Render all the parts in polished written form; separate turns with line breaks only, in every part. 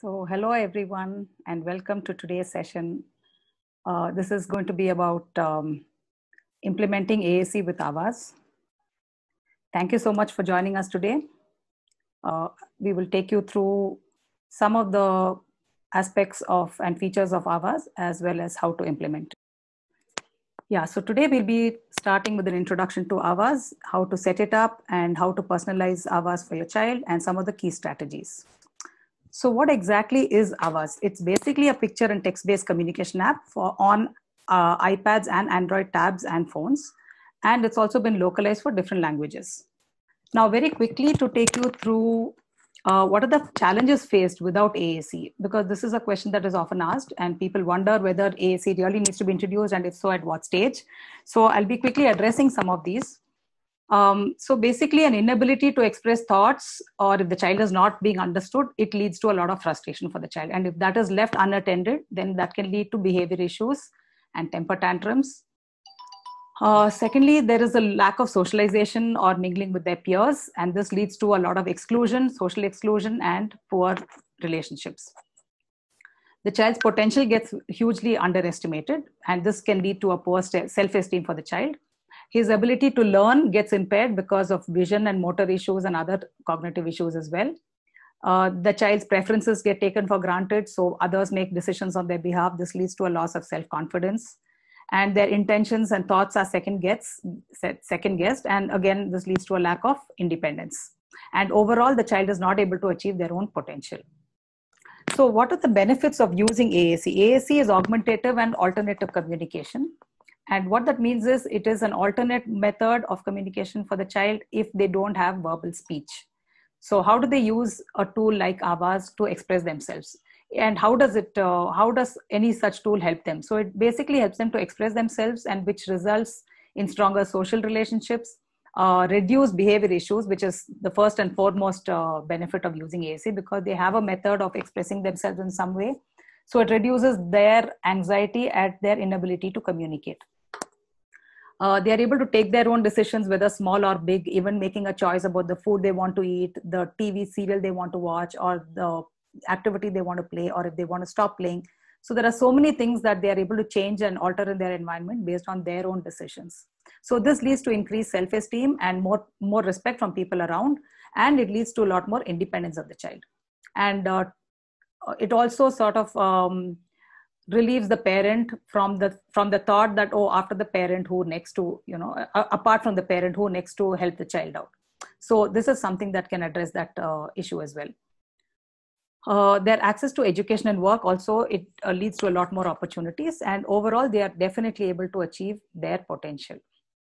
So, hello everyone, and welcome to today's session. This is going to be about implementing AAC with Avaz. Thank you so much for joining us today. We will take you through some of the aspects of and features of Avaz as well as how to implement. Yeah, so today we'll be starting with an introduction to Avaz, how to set it up, and how to personalize Avaz for your child, and some of the key strategies. So what exactly is Avaz? It's basically a picture and text-based communication app on iPads and Android tabs and phones. And it's also been localized for different languages. Now, very quickly to take you through what are the challenges faced without AAC? Because this is a question that is often asked and people wonder whether AAC really needs to be introduced and if so, at what stage. So I'll be quickly addressing some of these. So basically an inability to express thoughts, or if the child is not being understood, it leads to a lot of frustration for the child. And if that is left unattended, then that can lead to behavior issues and temper tantrums. Secondly, there is a lack of socialization or mingling with their peers, and this leads to a lot of exclusion, social exclusion, and poor relationships. The child's potential gets hugely underestimated, and this can lead to a poor self-esteem for the child. His ability to learn gets impaired because of vision and motor issues and other cognitive issues as well. The child's preferences get taken for granted, so others make decisions on their behalf. This leads to a loss of self-confidence. And their intentions and thoughts are second guessed. And again, this leads to a lack of independence. And overall, the child is not able to achieve their own potential. So what are the benefits of using AAC? AAC is augmentative and alternative communication. And what that means is it is an alternate method of communication for the child if they don't have verbal speech. So how do they use a tool like Avaz to express themselves? And how does any such tool help them? So it basically helps them to express themselves, and which results in stronger social relationships, reduce behavior issues, which is the first and foremost benefit of using AAC, because they have a method of expressing themselves in some way. So it reduces their anxiety at their inability to communicate. They are able to take their own decisions, whether small or big, even making a choice about the food they want to eat, the TV serial they want to watch, or the activity they want to play, or if they want to stop playing. So there are so many things that they are able to change and alter in their environment based on their own decisions. So this leads to increased self-esteem and more respect from people around, and it leads to a lot more independence of the child. And it also sort of relieves the parent from the thought that, oh, after the parent, who next to, apart from the parent, who next to help the child out. So this is something that can address that issue as well. Their access to education and work also, it leads to a lot more opportunities, and overall they are definitely able to achieve their potential.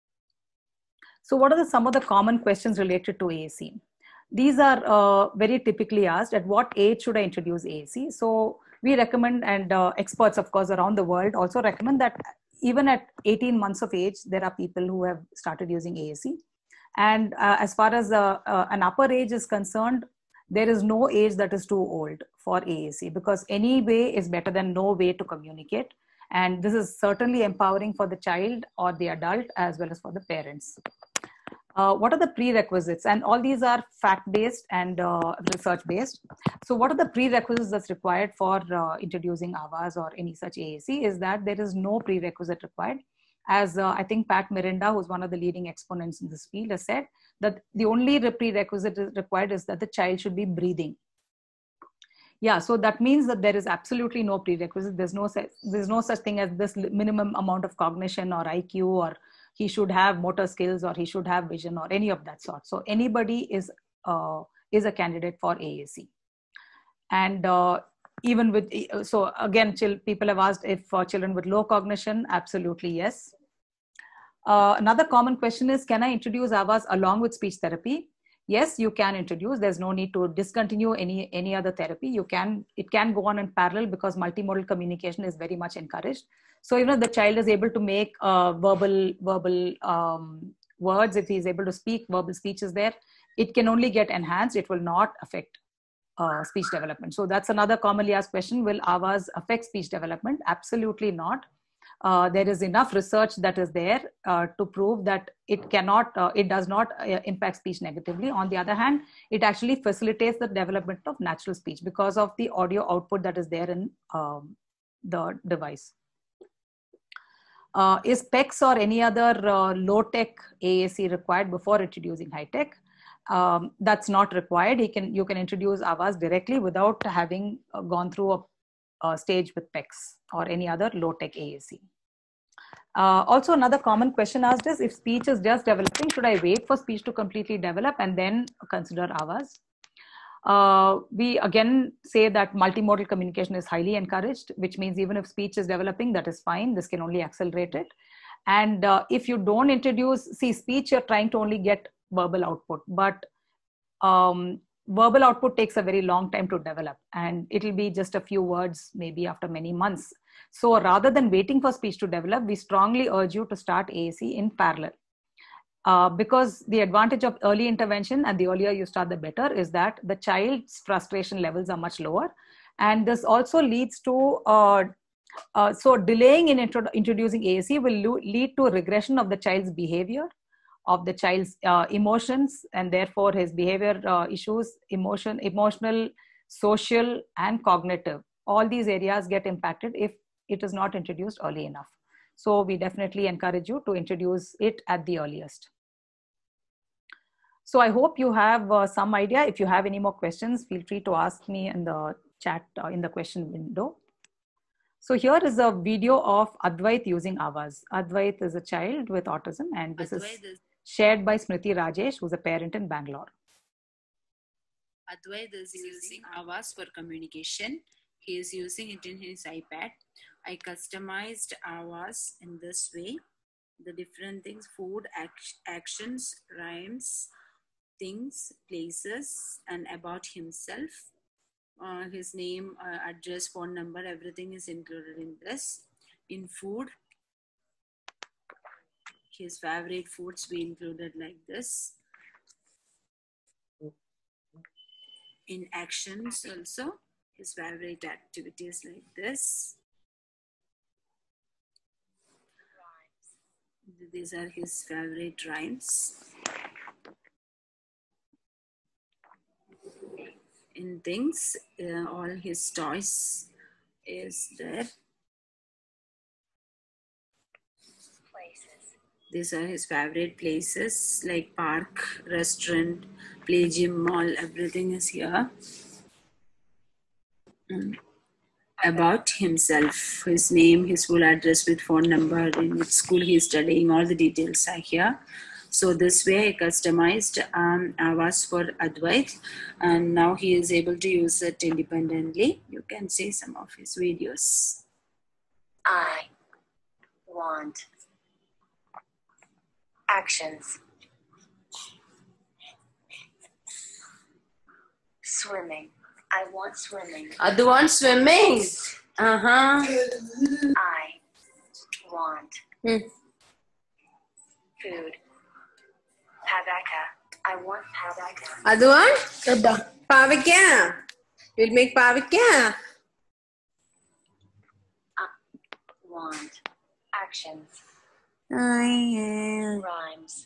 So what are some of the common questions related to AAC? These are very typically asked: at what age should I introduce AAC? So we recommend, and experts of course around the world also recommend, that even at 18 months of age, there are people who have started using AAC. And as far as an upper age is concerned, there is no age that is too old for AAC, because any way is better than no way to communicate. And this is certainly empowering for the child or the adult as well as for the parents. What are the prerequisites? And all these are fact-based and research-based. So what are the prerequisites that's required for introducing Avaz or any such AAC? Is that there is no prerequisite required. As I think Pat Mirinda, who's one of the leading exponents in this field, has said that the only prerequisite required is that the child should be breathing. Yeah, so that means that there is absolutely no prerequisite. There's no such thing as this minimum amount of cognition or IQ, or he should have motor skills, or he should have vision, or any of that sort. So anybody is a candidate for AAC. And even with, so again, people have asked if for children with low cognition, absolutely yes. Another common question is, can I introduce Avaz along with speech therapy? Yes, you can introduce. There's no need to discontinue any other therapy. It can go on in parallel, because multimodal communication is very much encouraged. So even if the child is able to make verbal words, if he's able to speak, verbal speech is there, it can only get enhanced. It will not affect speech development. So that's another commonly asked question: will Avaz affect speech development? Absolutely not. there is enough research that is there to prove that it does not impact speech negatively. On the other hand, it actually facilitates the development of natural speech because of the audio output that is there in the device. Is PECS or any other low-tech AAC required before introducing high-tech? That's not required. You can introduce Awaaz directly without having gone through a stage with PECS or any other low-tech AAC. Also, another common question asked is, if speech is just developing, should I wait for speech to completely develop and then consider Awaaz? We again say that multimodal communication is highly encouraged, which means even if speech is developing, that is fine. This can only accelerate it. And if you don't introduce, speech, you're trying to only get verbal output, but verbal output takes a very long time to develop, and it'll be just a few words maybe after many months. So rather than waiting for speech to develop, we strongly urge you to start AAC in parallel. Because the advantage of early intervention, and the earlier you start, the better, is that the child's frustration levels are much lower. And this also leads to, so delaying in introducing AAC will lead to a regression of the child's behavior, of the child's emotions, and therefore his behavior issues, emotional, social, and cognitive. All these areas get impacted if it is not introduced early enough. So we definitely encourage you to introduce it at the earliest. So I hope you have some idea. If you have any more questions, feel free to ask me in the chat, in the question window. So here is a video of Advait using Awaaz. Advait is a child with autism, and this is shared by Smriti Rajesh, who's a parent in Bangalore.
Advait is using Awaaz for communication. He is using it in his iPad. I customized Awaaz in this way. The different things: food, actions, rhymes, things, places, and about himself. His name, address, phone number, everything is included in this. In food, his favorite foods we included like this. In actions also, his favorite activities like this. These are his favorite rhymes. In things, all his toys is there. Places. These are his favorite places like park, restaurant, play gym, mall, everything is here. About himself, his name, his full address with phone number, in which school he is studying, all the details are here. So this way I customized Awaaz for Advait, and now he is able to use it independently. You can see some of his videos.
I want actions. Swimming. I want swimming.
Adu wants swimming.
I want food. Pavaka. I want pavaka.
Adu want pavika. We'll make pavika.
Want actions.
I
Rhymes.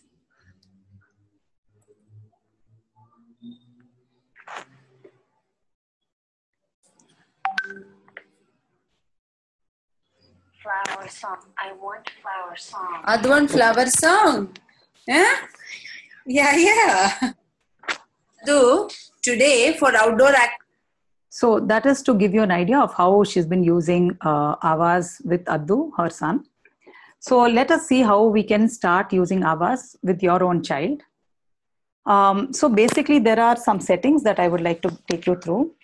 Flower song. I want flower song.
Adu want flower song. Yeah? Yeah. Do today for outdoor act.
So that is to give you an idea of how she's been using Awaaz with Addu, her son. So let us see how we can start using Awaaz with your own child. So basically there are some settings that I would like to take you through.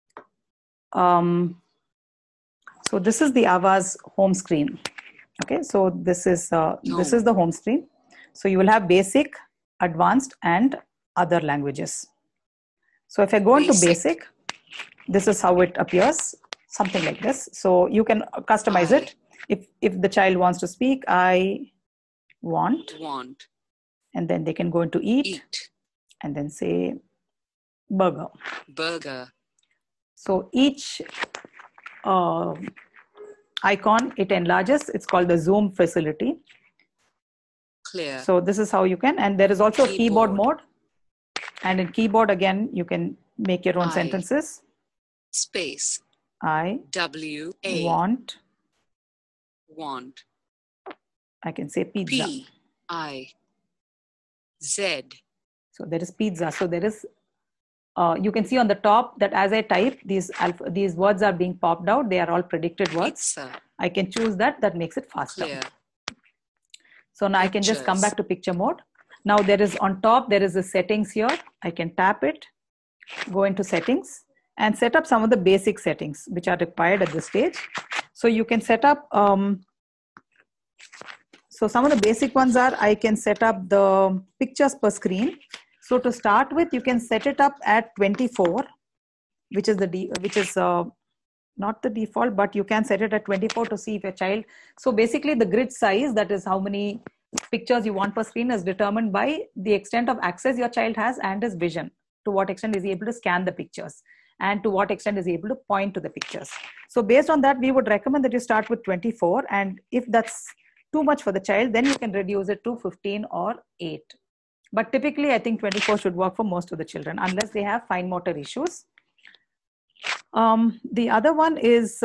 So this is the Awaaz home screen. Okay, so this is the home screen. So you will have basic, advanced, and other languages. So if I go into basic, this is how it appears, something like this. So you can customize it. If the child wants to speak, I want, and then they can go into eat. And then say burger.
Burger.
So each icon, it enlarges. It's called the zoom facility.
Clear.
So this is how you can, and there is also a keyboard
Keyboard.
mode. And in keyboard, again, you can make your own
I.
sentences.
Space.
I
W A
want,
want.
I can say pizza.
P I Z.
So there is pizza. So there is, you can see on the top that as I type, these words are being popped out. They are all predicted words.
Pizza.
I can choose that makes it faster.
Clear.
So now I can just come
Pictures.
back to picture mode. Now there is on top, there is the settings here. I can tap it, go into settings and set up some of the basic settings which are required at this stage. So you can set up, so some of the basic ones are, I can set up the pictures per screen. So to start with, you can set it up at 24, which is not the default, but you can set it at 24 to see if your child. So basically the grid size, that is how many pictures you want per screen, is determined by the extent of access your child has and his vision. To what extent is he able to scan the pictures and to what extent is he able to point to the pictures. So based on that, we would recommend that you start with 24. And if that's too much for the child, then you can reduce it to 15 or 8. But typically, I think 24 should work for most of the children, unless they have fine motor issues. The other one is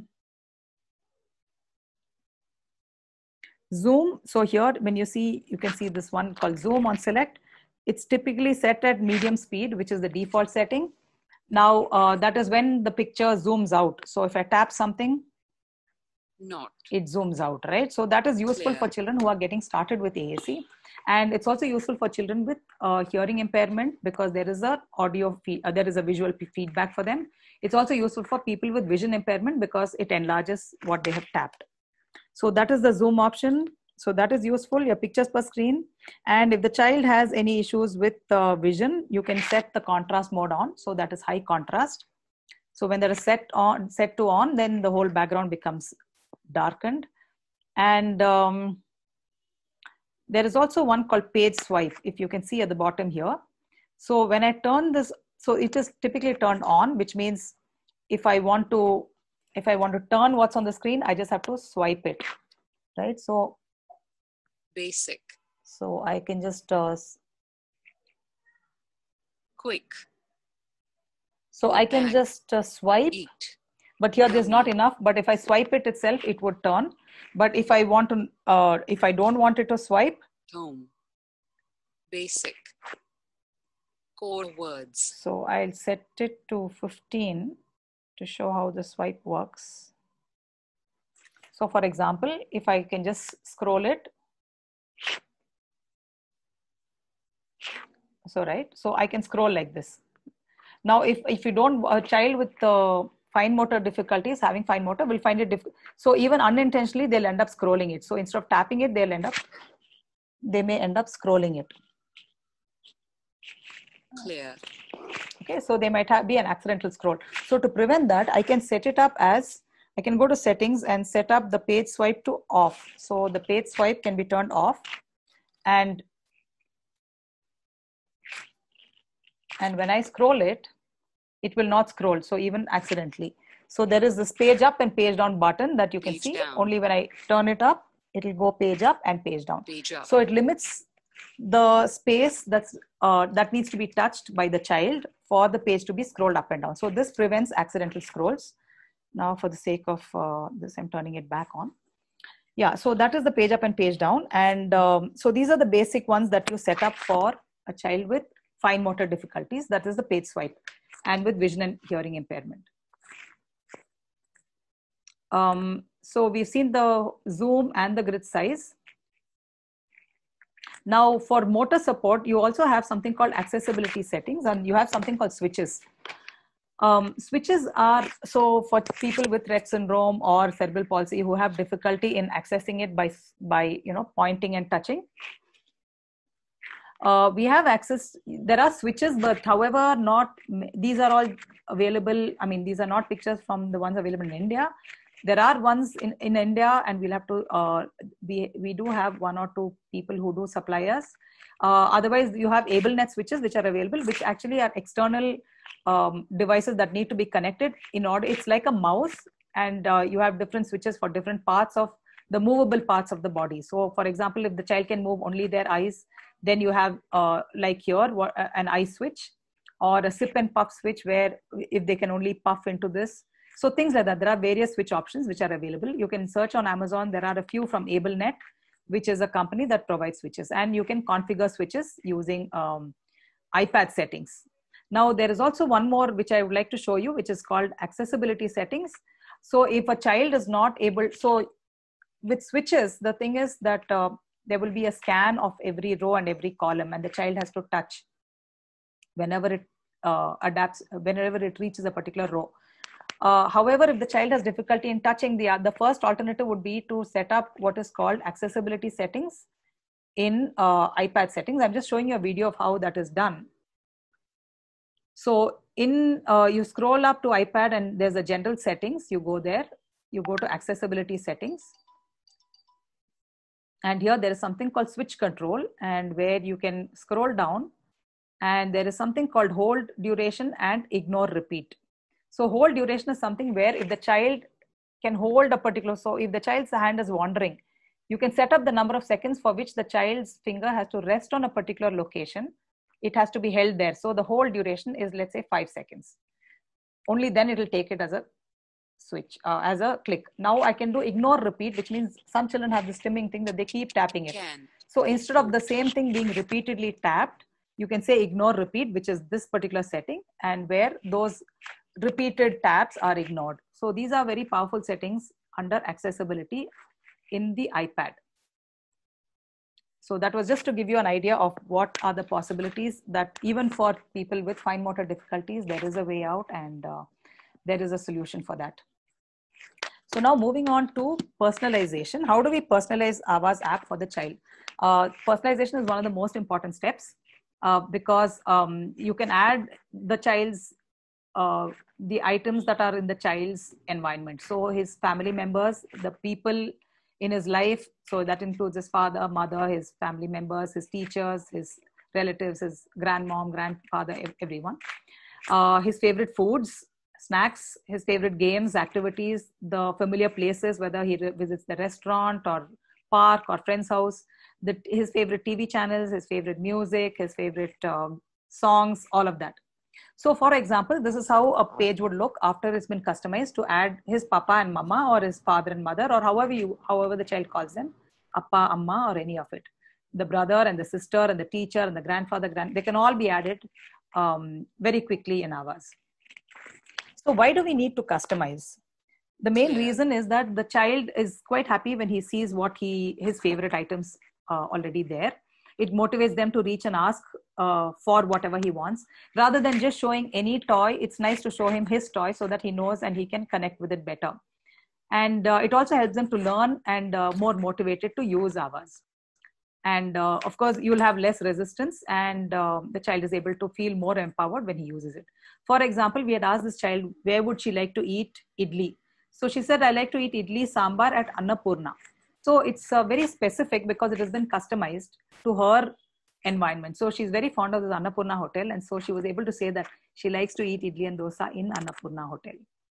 zoom. So here, when you see, you can see this one called zoom on select. It's typically set at medium speed, which is the default setting. Now, that is when the picture zooms out. So if I tap something,
Not.
it zooms out, right? So that is useful
Clear.
for children who are getting started with AAC. And it's also useful for children with hearing impairment, because there is a there is a visual feedback for them. It's also useful for people with vision impairment because it enlarges what they have tapped. So that is the zoom option. So that is useful, your pictures per screen. And if the child has any issues with vision, you can set the contrast mode on. So that is high contrast. So when there is set to on, then the whole background becomes darkened. And there is also one called page swipe, if you can see at the bottom here. So when I turn this, so it is typically turned on, which means if I want to turn what's on the screen, I just have to swipe it, right? So
Basic.
So I can just,
Quick.
so I can
back.
just swipe,
Eat.
but here there's not enough. But if I swipe it itself, it would turn. But if I want to, if I don't want it to swipe,
Home. Basic. Core words.
so I'll set it to 15 to show how the swipe works. So for example, if I can just scroll it. So, right. So I can scroll like this. Now, if you don't, a child with fine motor difficulties, having fine motor will find it difficult. So even unintentionally, they'll end up scrolling it. So instead of tapping it, they may end up scrolling it.
Clear.
Okay, so they might be an accidental scroll. So to prevent that, I can set it up as, I can go to settings and set up the page swipe to off. So the page swipe can be turned off, and when I scroll it, it will not scroll. So even accidentally. So there is this page up and page down button that you can
Page
see.
down.
Only when I turn it up, it will go page up and page down.
Page up.
So it limits the space that needs to be touched by the child for the page to be scrolled up and down. So this prevents accidental scrolls. Now for the sake of this, I'm turning it back on. Yeah, so that is the page up and page down. And so these are the basic ones that you set up for a child with fine motor difficulties. That is the page swipe, and with vision and hearing impairment. So we've seen the zoom and the grid size. Now for motor support, you also have something called accessibility settings, and you have something called switches. Switches are, so for people with Rett syndrome or cerebral palsy who have difficulty in accessing it by pointing and touching. We have access, there are switches, but however, these are all available. I mean, these are not pictures from the ones available in India. There are ones in India, and we'll have to, we do have one or two people who do supply us. Otherwise, you have AbleNet switches, which are available, which actually are external devices that need to be connected in order. It's like a mouse, and you have different switches for different parts of the movable parts of the body. So for example, if the child can move only their eyes, then you have like here an eye switch, or a sip and puff switch, where if they can only puff into this. So things like that. There are various switch options which are available. You can search on Amazon. There are a few from AbleNet, which is a company that provides switches, and you can configure switches using iPad settings. Now there is also one more which I would like to show you, which is called accessibility settings. So if a child is not able, so with switches, the thing is that there will be a scan of every row and every column, and the child has to touch whenever it whenever it reaches a particular row. However, if the child has difficulty in touching, the first alternative would be to set up what is called accessibility settings in iPad settings. I'm just showing you a video of how that is done. So you scroll up to iPad and there's a general settings. You go there, you go to accessibility settings. And here there is something called switch control, and where you can scroll down, and there is something called hold duration and ignore repeat. So hold duration is something where if the child can hold a particular, so if the child's hand is wandering, you can set up the number of seconds for which the child's finger has to rest on a particular location. It has to be held there. So the hold duration is, let's say, 5 seconds. Only then it will take it as a switch, as a click. Now I can do ignore repeat, which means some children have this stimming thing that they keep tapping it. So instead of the same thing being repeatedly tapped, you can say ignore repeat, which is this particular setting, and where those repeated taps are ignored. So these are very powerful settings under accessibility in the iPad. So that was just to give you an idea of what are the possibilities, that even for people with fine motor difficulties, there is a way out, and there is a solution for that. So now moving on to personalization. How do we personalize Aavas app for the child? Personalization is one of the most important steps because you can add the child's the items that are in the child's environment. So his family members, the people in his life, so that includes his father, mother, his family members, his teachers, his relatives, his grandmom, grandfather, everyone. His favorite foods, snacks, his favorite games, activities, the familiar places, whether he visits the restaurant or park or friend's house, his favorite TV channels, his favorite music, his favorite songs, all of that. So for example, this is how a page would look after it's been customized to add his papa and mama, or his father and mother, or however the child calls them, appa, amma, or any of it. The brother and the sister and the teacher and the grandfather, they can all be added very quickly in Aavas. So why do we need to customize? The main reason is that the child is quite happy when he sees his favorite items already there. It motivates them to reach and ask for whatever he wants. Rather than just showing any toy, it's nice to show him his toy so that he knows and he can connect with it better. And it also helps them to learn and more motivated to use Aavas. And of course, you'll have less resistance, and the child is able to feel more empowered when he uses it. For example, we had asked this child, where would she like to eat idli? So she said, I like to eat idli sambar at Annapurna. So it's very specific because it has been customized to her environment. So she's very fond of the Annapurna Hotel. And so she was able to say that she likes to eat idli and dosa in Annapurna Hotel.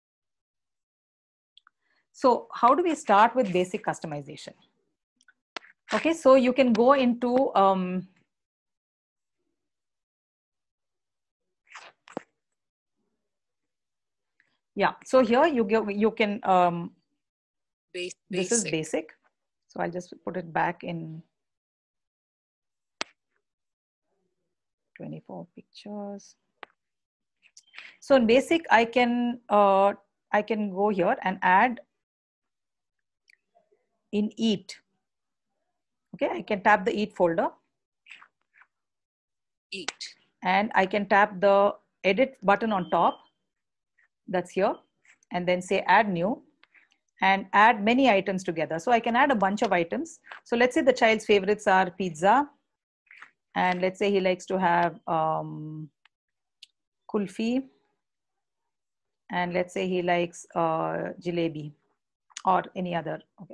So how do we start with basic customization? Okay, so you can go into yeah. So here you can this is basic. So I'll just put it back in 24 pictures. So in basic, I can go here and add in eat. Okay, I can tap the eat folder.
Eat.
And I can tap the edit button on top. That's here. And then say add new. And add many items together. So I can add a bunch of items. So let's say the child's favorites are pizza. And let's say he likes to have kulfi. And let's say he likes jalebi or any other. Okay.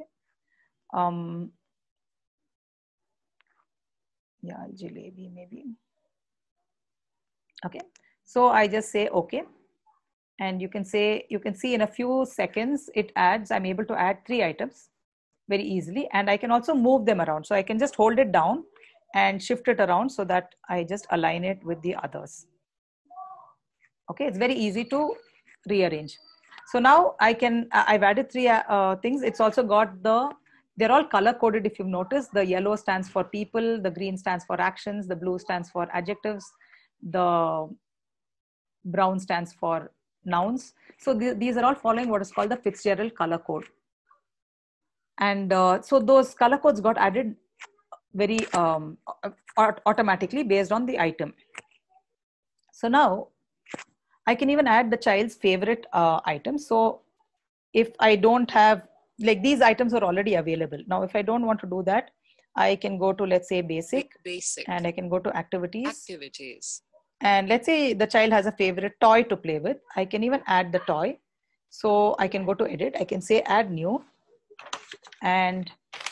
Yeah, jalebi maybe. Okay. So I just say okay. And you can see in a few seconds, I'm able to add 3 items very easily. And I can also move them around. So I can just hold it down and shift it around so that I just align it with the others. Okay, it's very easy to rearrange. So now I've added 3 things. It's also got they're all color coded. If you've noticed, the yellow stands for people, the green stands for actions, the blue stands for adjectives, the brown stands for nouns. So these are all following what is called the Fitzgerald color code. And so those color codes got added very automatically based on the item. So now I can even add the child's favorite items. So if I don't have, like, these items are already available. Now, if I don't want to do that, I can go to, let's say, basic, and I can go to activities. And let's say the child has a favorite toy to play with. I can even add the toy. So I can go to edit. I can say add new, and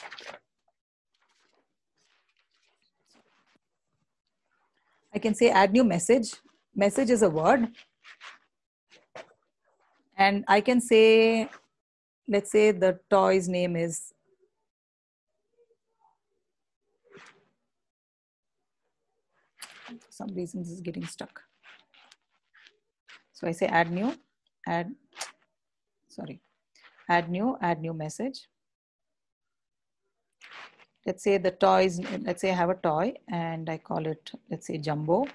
I can say add new message. Message is a word. And I can say, let's say the toy's name is, for some reason this is getting stuck. So I say add new, add new message. Let's say the toys, let's say I have a toy and I call it, let's say, Jumbo.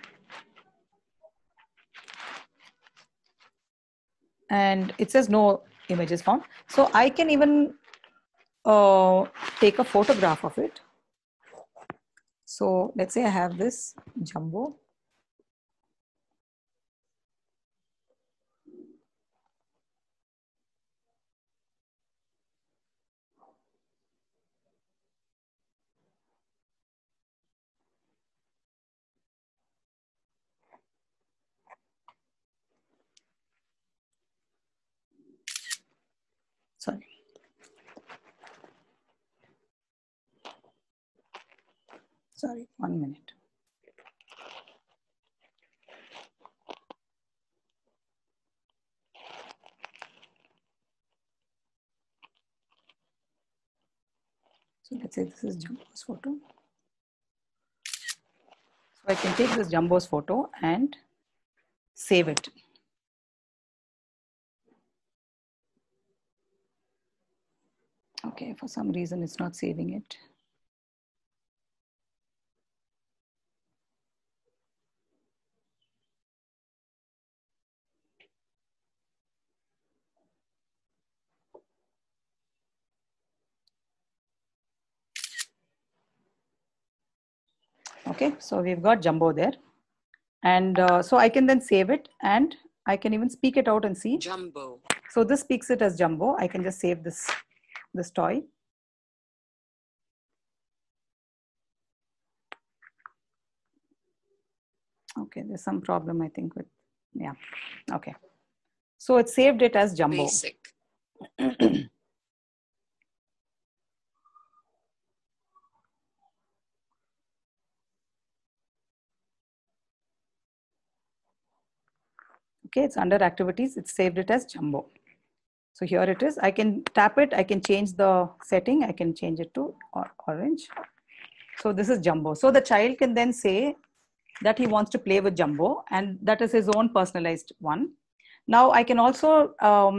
And it says no images found. So I can even take a photograph of it. So let's say I have this Jumbo. Sorry, 1 minute. So let's say this is Jumbo's photo. So I can take this Jumbo's photo and save it. Okay, for some reason it's not saving it. Okay, so we've got Jumbo there. And so I can then save it, and I can even speak it out and see.
Jumbo.
So this speaks it as Jumbo. I can just save this toy. Okay, there's some problem, I think, with, yeah. Okay. So it saved it as Jumbo.
Basic.
Okay, it's under activities. It's saved it as Jumbo. So here it is. I can tap it. I can change the setting. I can change it to orange. So this is Jumbo. So the child can then say that he wants to play with Jumbo, and that is his own personalized one. Now I can also,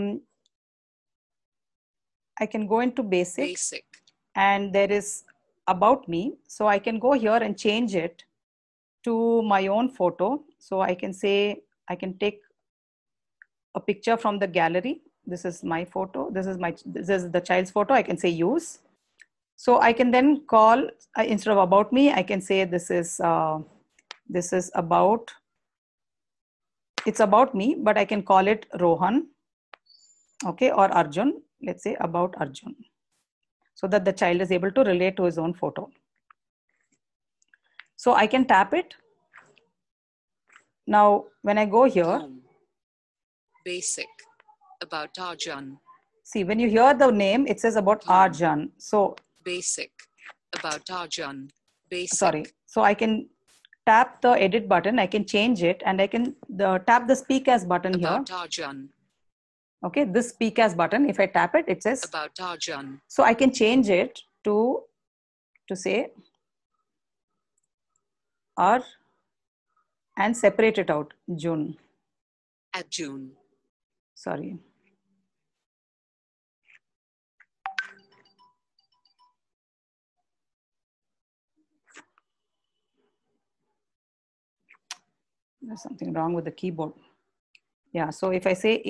I can go into basic, and there is about me. So I can go here and change it to my own photo. So I can say, I can take a picture from the gallery. This is my photo. This is the child's photo. I can say use. So I can then call, instead of about me, I can say this is about, it's about me, but I can call it Rohan, okay, or Arjun. Let's say about Arjun, so that the child is able to relate to his own photo. So I can tap it. Now, when I go here,
Basic, about Arjun.
See, when you hear the name, it says about Arjun. So
basic, about Arjun. Basic.
Sorry. So I can tap the edit button, I can change it, and I can tap the speak as button here.
About Arjun.
Okay, this speak as button, if I tap it, it says
About Arjun.
so I can change it to say R and separate it out, June.
At June.
Sorry. There's something wrong with the keyboard. Yeah, so if I say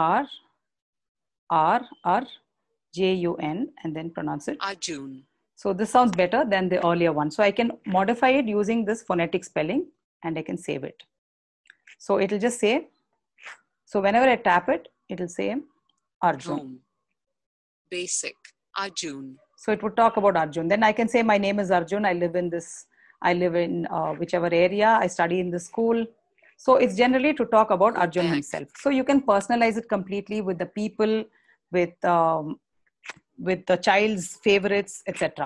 A-R-R-R-J-U-N and then pronounce it.
Arjun.
So this sounds better than the earlier one. So I can modify it using this phonetic spelling and I can save it. So it'll just say, so whenever I tap it, it'll say Arjun.
Home. Basic. Arjun.
So it would talk about Arjun. Then I can say my name is Arjun. I live in whichever area. I study in this school. So it's generally to talk about Arjun himself. So you can personalize it completely with the people, with the child's favorites, etc.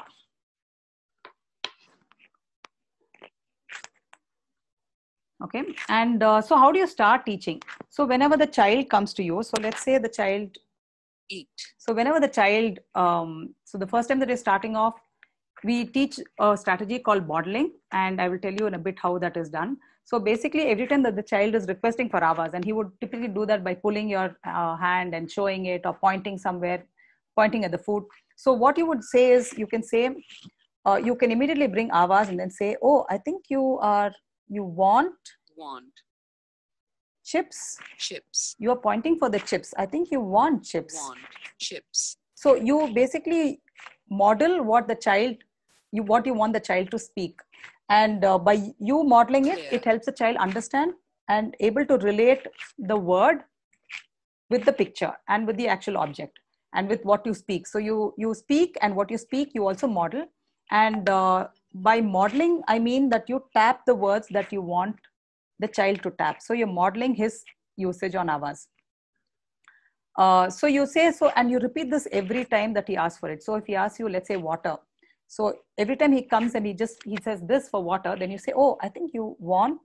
Okay, and so how do you start teaching? So whenever the child comes to you, so let's say the child
Eat.
So whenever the child, so the first time that you're starting off, we teach a strategy called modeling, and I will tell you in a bit how that is done. So basically, every time that the child is requesting for Awaaz, and he would typically do that by pulling your hand and showing it or pointing somewhere, pointing at the food. So what you would say is, you can say, you can immediately bring Awaaz and then say, oh, I think you want chips.
Chips.
You are pointing for the chips. I think you want chips.
Want. Chips.
So you basically model what you want the child to speak. And by you modeling it, it helps the child understand and able to relate the word with the picture and with the actual object and with what you speak. So you speak, and what you speak, you also model. And by modeling, I mean that you tap the words that you want the child to tap. So you're modeling his usage on Awaaz. So you say so, and you repeat this every time that he asks for it. So if he asks you, let's say water. So every time he comes and he says this for water, then you say, oh, I think you want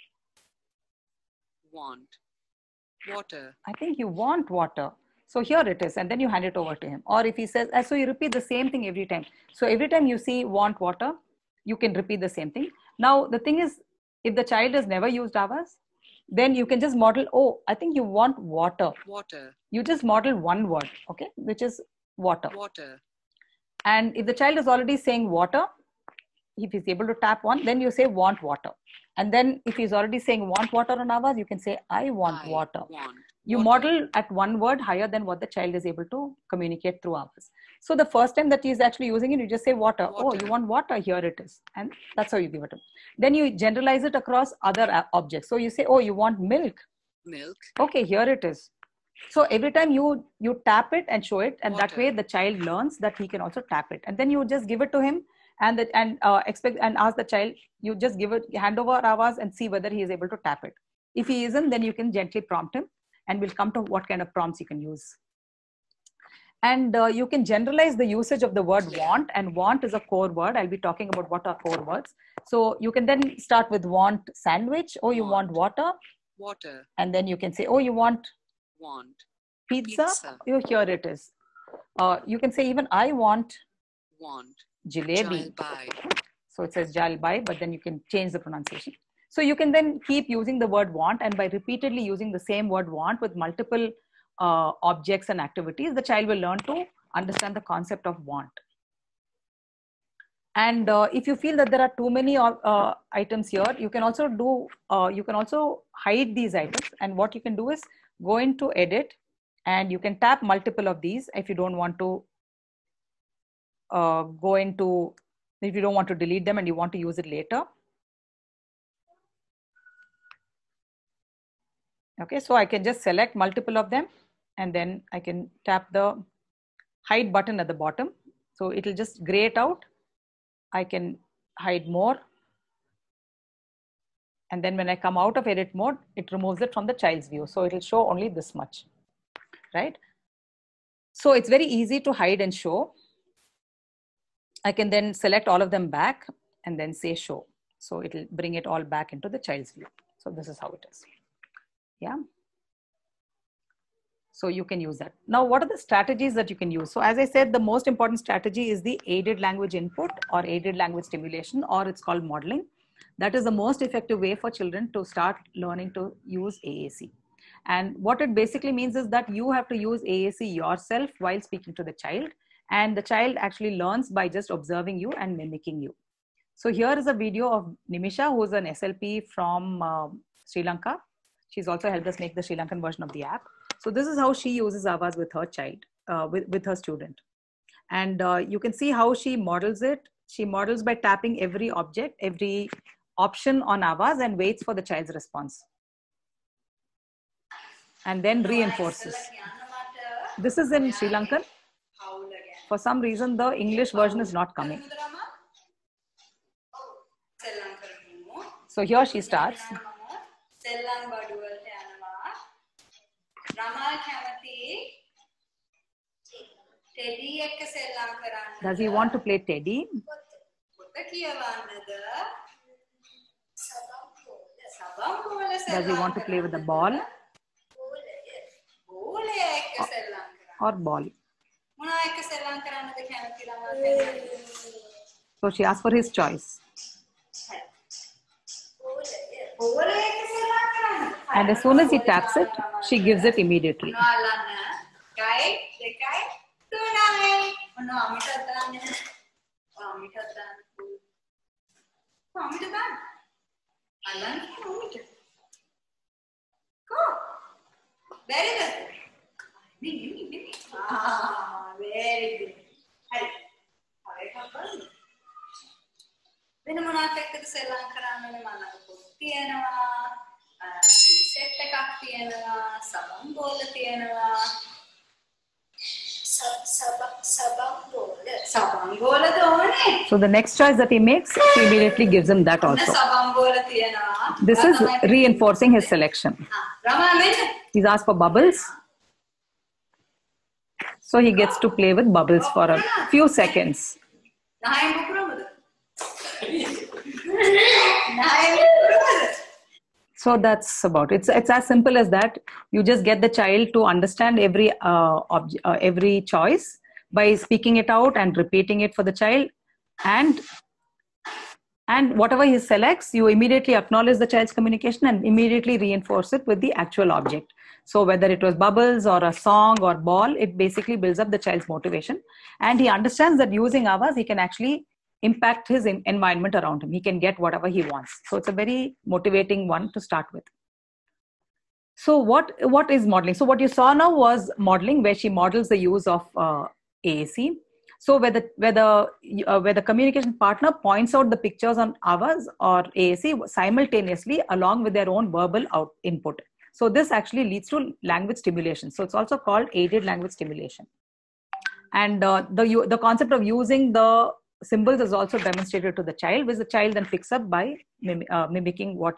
Water.
I think you want water. So here it is. And then you hand it over to him. Or if he says, so you repeat the same thing every time. So every time you see want water, you can repeat the same thing. Now, the thing is, if the child has never used Awaaz, then you can just model, oh, I think you want water.
Water.
You just model one word, okay, which is water.
Water.
And if the child is already saying water, if he's able to tap one, then you say want water. And then if he's already saying want water on Awaaz, you can say I want water. You model at one word higher than what the child is able to communicate through Awaaz. So the first time that he's actually using it, you just say water. Oh, you want water? Here it is. And that's how you give it to him. Then you generalize it across other objects. So you say, oh, you want milk?
Milk.
Okay, here it is. So every time you tap it and show it, and that way the child learns that he can also tap it. And then you just give it to him and expect and ask the child, you just hand over Awaaz and see whether he is able to tap it. If he isn't, then you can gently prompt him, and we'll come to what kind of prompts you can use. And you can generalize the usage of the word want, and want is a core word. I'll be talking about what are core words. So you can then start with want sandwich. Oh, you want water?
Water.
And then you can say, oh, you want pizza? Oh, here it is. You can say even I want jalebi. So it says jalbai, but then you can change the pronunciation. So you can then keep using the word want, and by repeatedly using the same word want with multiple objects and activities, the child will learn to understand the concept of want. And if you feel that there are too many items here, you can also hide these items. And what you can do is go into edit, and you can tap multiple of these if you don't want to if you don't want to delete them and you want to use it later. Okay, so I can just select multiple of them, and then I can tap the hide button at the bottom. So it'll just gray it out. I can hide more. And then when I come out of edit mode, it removes it from the child's view. So it'll show only this much, right? So it's very easy to hide and show. I can then select all of them back and then say show. So it'll bring it all back into the child's view. So this is how it is. Yeah. So you can use that. Now, what are the strategies that you can use? So as I said, the most important strategy is the aided language input or aided language stimulation, or it's called modeling. That is the most effective way for children to start learning to use AAC. And what it basically means is that you have to use AAC yourself while speaking to the child. And the child actually learns by just observing you and mimicking you. So here is a video of Nimisha, who is an SLP from Sri Lanka. She's also helped us make the Sri Lankan version of the app. So this is how she uses Avaz with her child, with her student. And you can see how she models it. She models by tapping every object, every option on Avaz, and waits for the child's response. And then reinforces. This is in Sri Lankan. For some reason, the English version is not coming. So here she starts. Does he want to play Teddy? Does he want to play with the ball? Or ball? So she asked for his choice. And as soon as he taps it, she gives it immediately.
Very good. Very good. වෙන මොනවාක් එක්කද සෙල්ලම් කරන්නේ මනරපොත් තියෙනවා set එකක් තියෙනවා සබම් බෝල තියෙනවා සබම් බෝලද ඕනේ. So the next choice that he makes, he immediately gives him that also. සබම් බෝල තියෙනවා. This is reinforcing his selection. රමා මෙන්න. He's asked for bubbles. So he gets to play with bubbles for a few seconds. So that's about it. It's as simple as that. You just get the child to understand every choice by speaking it out and repeating it for the child. And whatever he selects, you immediately acknowledge the child's communication and immediately reinforce it with the actual object. So whether it was bubbles or a song or ball, it basically builds up the child's motivation. And he understands that using Avaz, he can actually impact his environment around him. He can get whatever he wants. So it's a very motivating one to start with. So what is modeling? So what you saw now was modeling, where she models the use of AAC. So where the communication partner points out the pictures on Avaz or AAC simultaneously along with their own verbal input. So this actually leads to language stimulation. So it's also called aided language stimulation. And the concept of using the symbols is also demonstrated to the child, which the child then picks up by mimicking what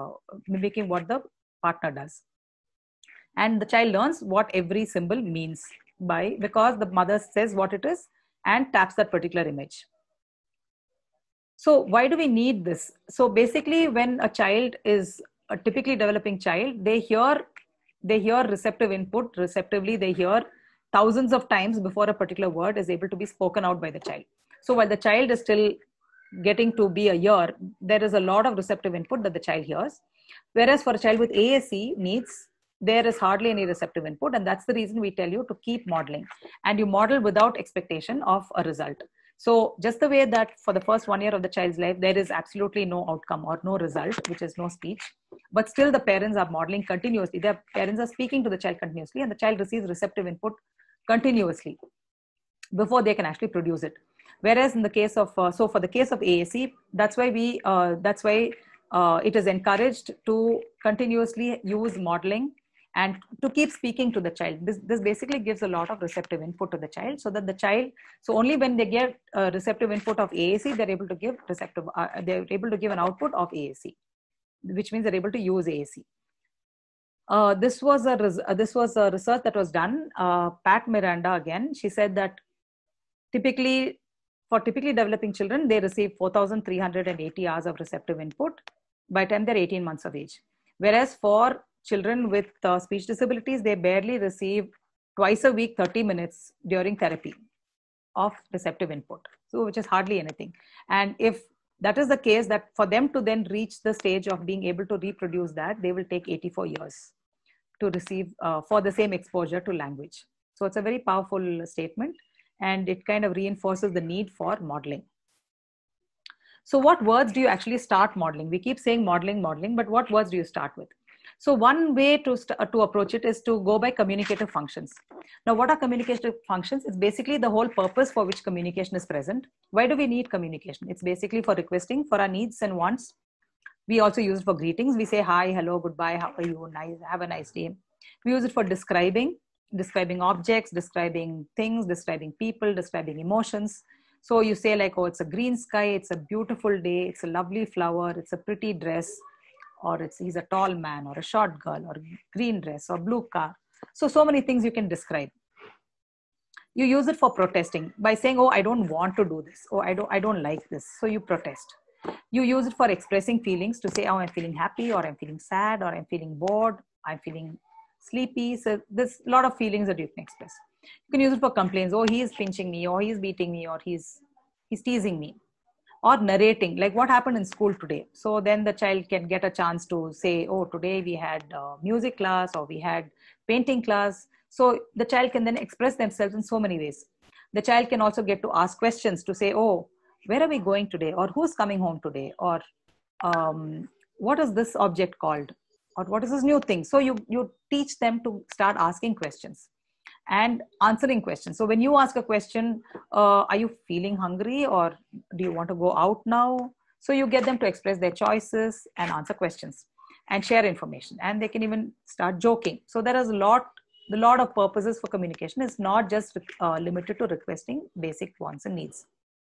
the partner does. And the child learns what every symbol means because the mother says what it is and taps that particular image. So why do we need this? So basically, when a child is a typically developing child, they hear receptive input receptively. They hear thousands of times before a particular word is able to be spoken out by the child. So while the child is still getting to be a year, there is a lot of receptive input that the child hears. Whereas for a child with AAC needs, there is hardly any receptive input. And that's the reason we tell you to keep modeling. And you model without expectation of a result. So just the way that for the first 1 year of the child's life, there is absolutely no outcome or no result, which is no speech. But still the parents are modeling continuously. Their parents are speaking to the child continuously, and the child receives receptive input continuously before they can actually produce it. Whereas in the case of, so for the case of AAC, that's why it is encouraged to continuously use modeling and to keep speaking to the child. This basically gives a lot of receptive input to the child, so that the child, so only when they get receptive input of AAC, they're able to give they're able to give an output of AAC, which means they're able to use AAC. This was a research that was done. Pat Miranda again, she said that typically for typically developing children, they receive 4,380 hours of receptive input by the time they're 18 months of age. Whereas for children with speech disabilities, they barely receive twice a week, 30 minutes during therapy of receptive input. So which is hardly anything. And if that is the case, that for them to then reach the stage of being able to reproduce that, they will take 84 years to receive for the same exposure to language. So it's a very powerful statement, and it kind of reinforces the need for modeling. So what words do you actually start modeling? We keep saying modeling, modeling, but what words do you start with? So one way to approach it is to go by communicative functions. Now, what are communicative functions? It's basically the whole purpose for which communication is present. Why do we need communication? It's basically for requesting, for our needs and wants. We also use it for greetings. We say hi, hello, goodbye, how are you, nice, have a nice day. We use it for describing objects, describing things, describing people, describing emotions. So you say like, oh, it's a green sky, it's a beautiful day, it's a lovely flower, it's a pretty dress, or he's a tall man, or a short girl, or green dress, or blue car. So many things you can describe. You use it for protesting by saying, oh, I don't want to do this. Oh, I don't like this. So you protest. You use it for expressing feelings, to say, oh, I'm feeling happy, or I'm feeling sad, or I'm feeling bored, I'm feeling sleepy. So there's a lot of feelings that you can express. You can use it for complaints. Oh, he is pinching me, or he's beating me, or he's teasing me. Or narrating, like what happened in school today. So then the child can get a chance to say, oh, today we had music class, or we had painting class. So the child can then express themselves in so many ways. The child can also get to ask questions, to say, oh, where are we going today? Or who's coming home today? Or what is this object called? Or what is this new thing? So you teach them to start asking questions and answering questions. So when you ask a question, are you feeling hungry, or do you want to go out now? So you get them to express their choices and answer questions and share information, and they can even start joking. So there is a lot of purposes for communication. It's not just limited to requesting basic wants and needs.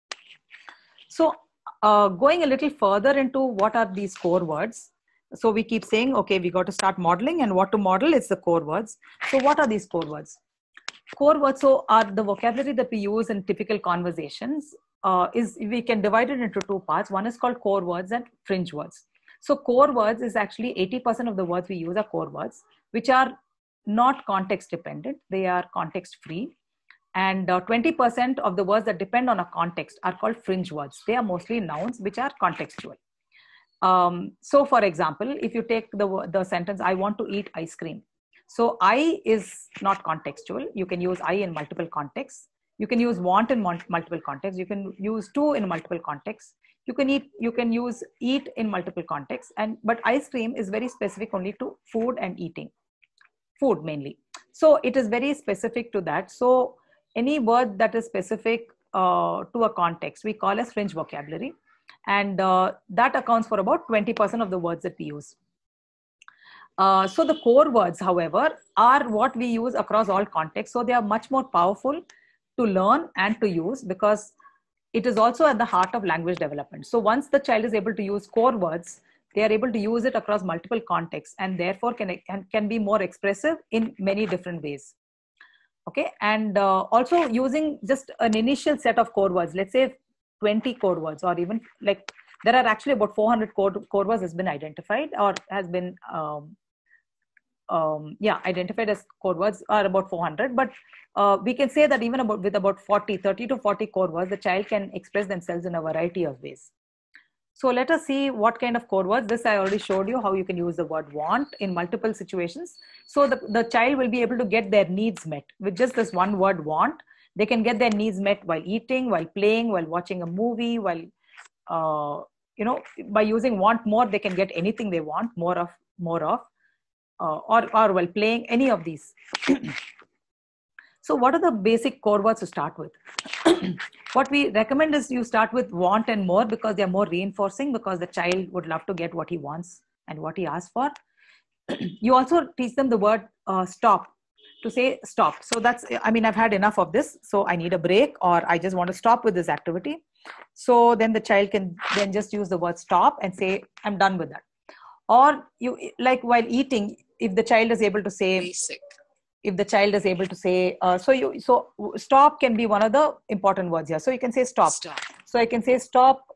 So going a little further into what are these core words. So we keep saying, okay, we got to start modeling, and what to model is the core words. So what are these core words? Core words are the vocabulary that we use in typical conversations. We can divide it into two parts. One is called core words and fringe words. So core words is actually 80% of the words we use are core words, which are not context dependent. They are context free. And 20% of the words that depend on a context are called fringe words. They are mostly nouns, which are contextual. So for example, if you take the sentence, I want to eat ice cream. So I is not contextual. You can use I in multiple contexts. You can use want in multiple contexts. You can use to in multiple contexts. You can use eat in multiple contexts. But ice cream is very specific only to food and eating. Food mainly. So it is very specific to that. So any word that is specific to a context, we call as fringe vocabulary. And that accounts for about 20% of the words that we use. So the core words, however, are what we use across all contexts. So they are much more powerful to learn and to use, because it is also at the heart of language development. So once the child is able to use core words, they are able to use it across multiple contexts, and therefore can be more expressive in many different ways. Okay, and also using just an initial set of core words, let's say 20 core words, or even like there are actually about 400 core words has been identified, or has been identified as core words are about 400. But we can say that even with about 30 to 40 core words, the child can express themselves in a variety of ways. So let us see what kind of core words. This I already showed you how you can use the word want in multiple situations. So the child will be able to get their needs met with just this one word want. They can get their needs met while eating, while playing, while watching a movie, while by using want more, they can get anything they want more of, or while playing, any of these. So what are the basic core words to start with? What we recommend is you start with want and more, because they're more reinforcing, because the child would love to get what he wants and what he asks for. You also teach them the word stop, to say stop. So that's, I've had enough of this, so I need a break, or I just want to stop with this activity. So then the child can then just use the word stop and say, I'm done with that. Or you, like while eating, if the child is able to say
basic,
if the child is able to say, so stop can be one of the important words here. So you can say stop.
Stop.
So I can say stop.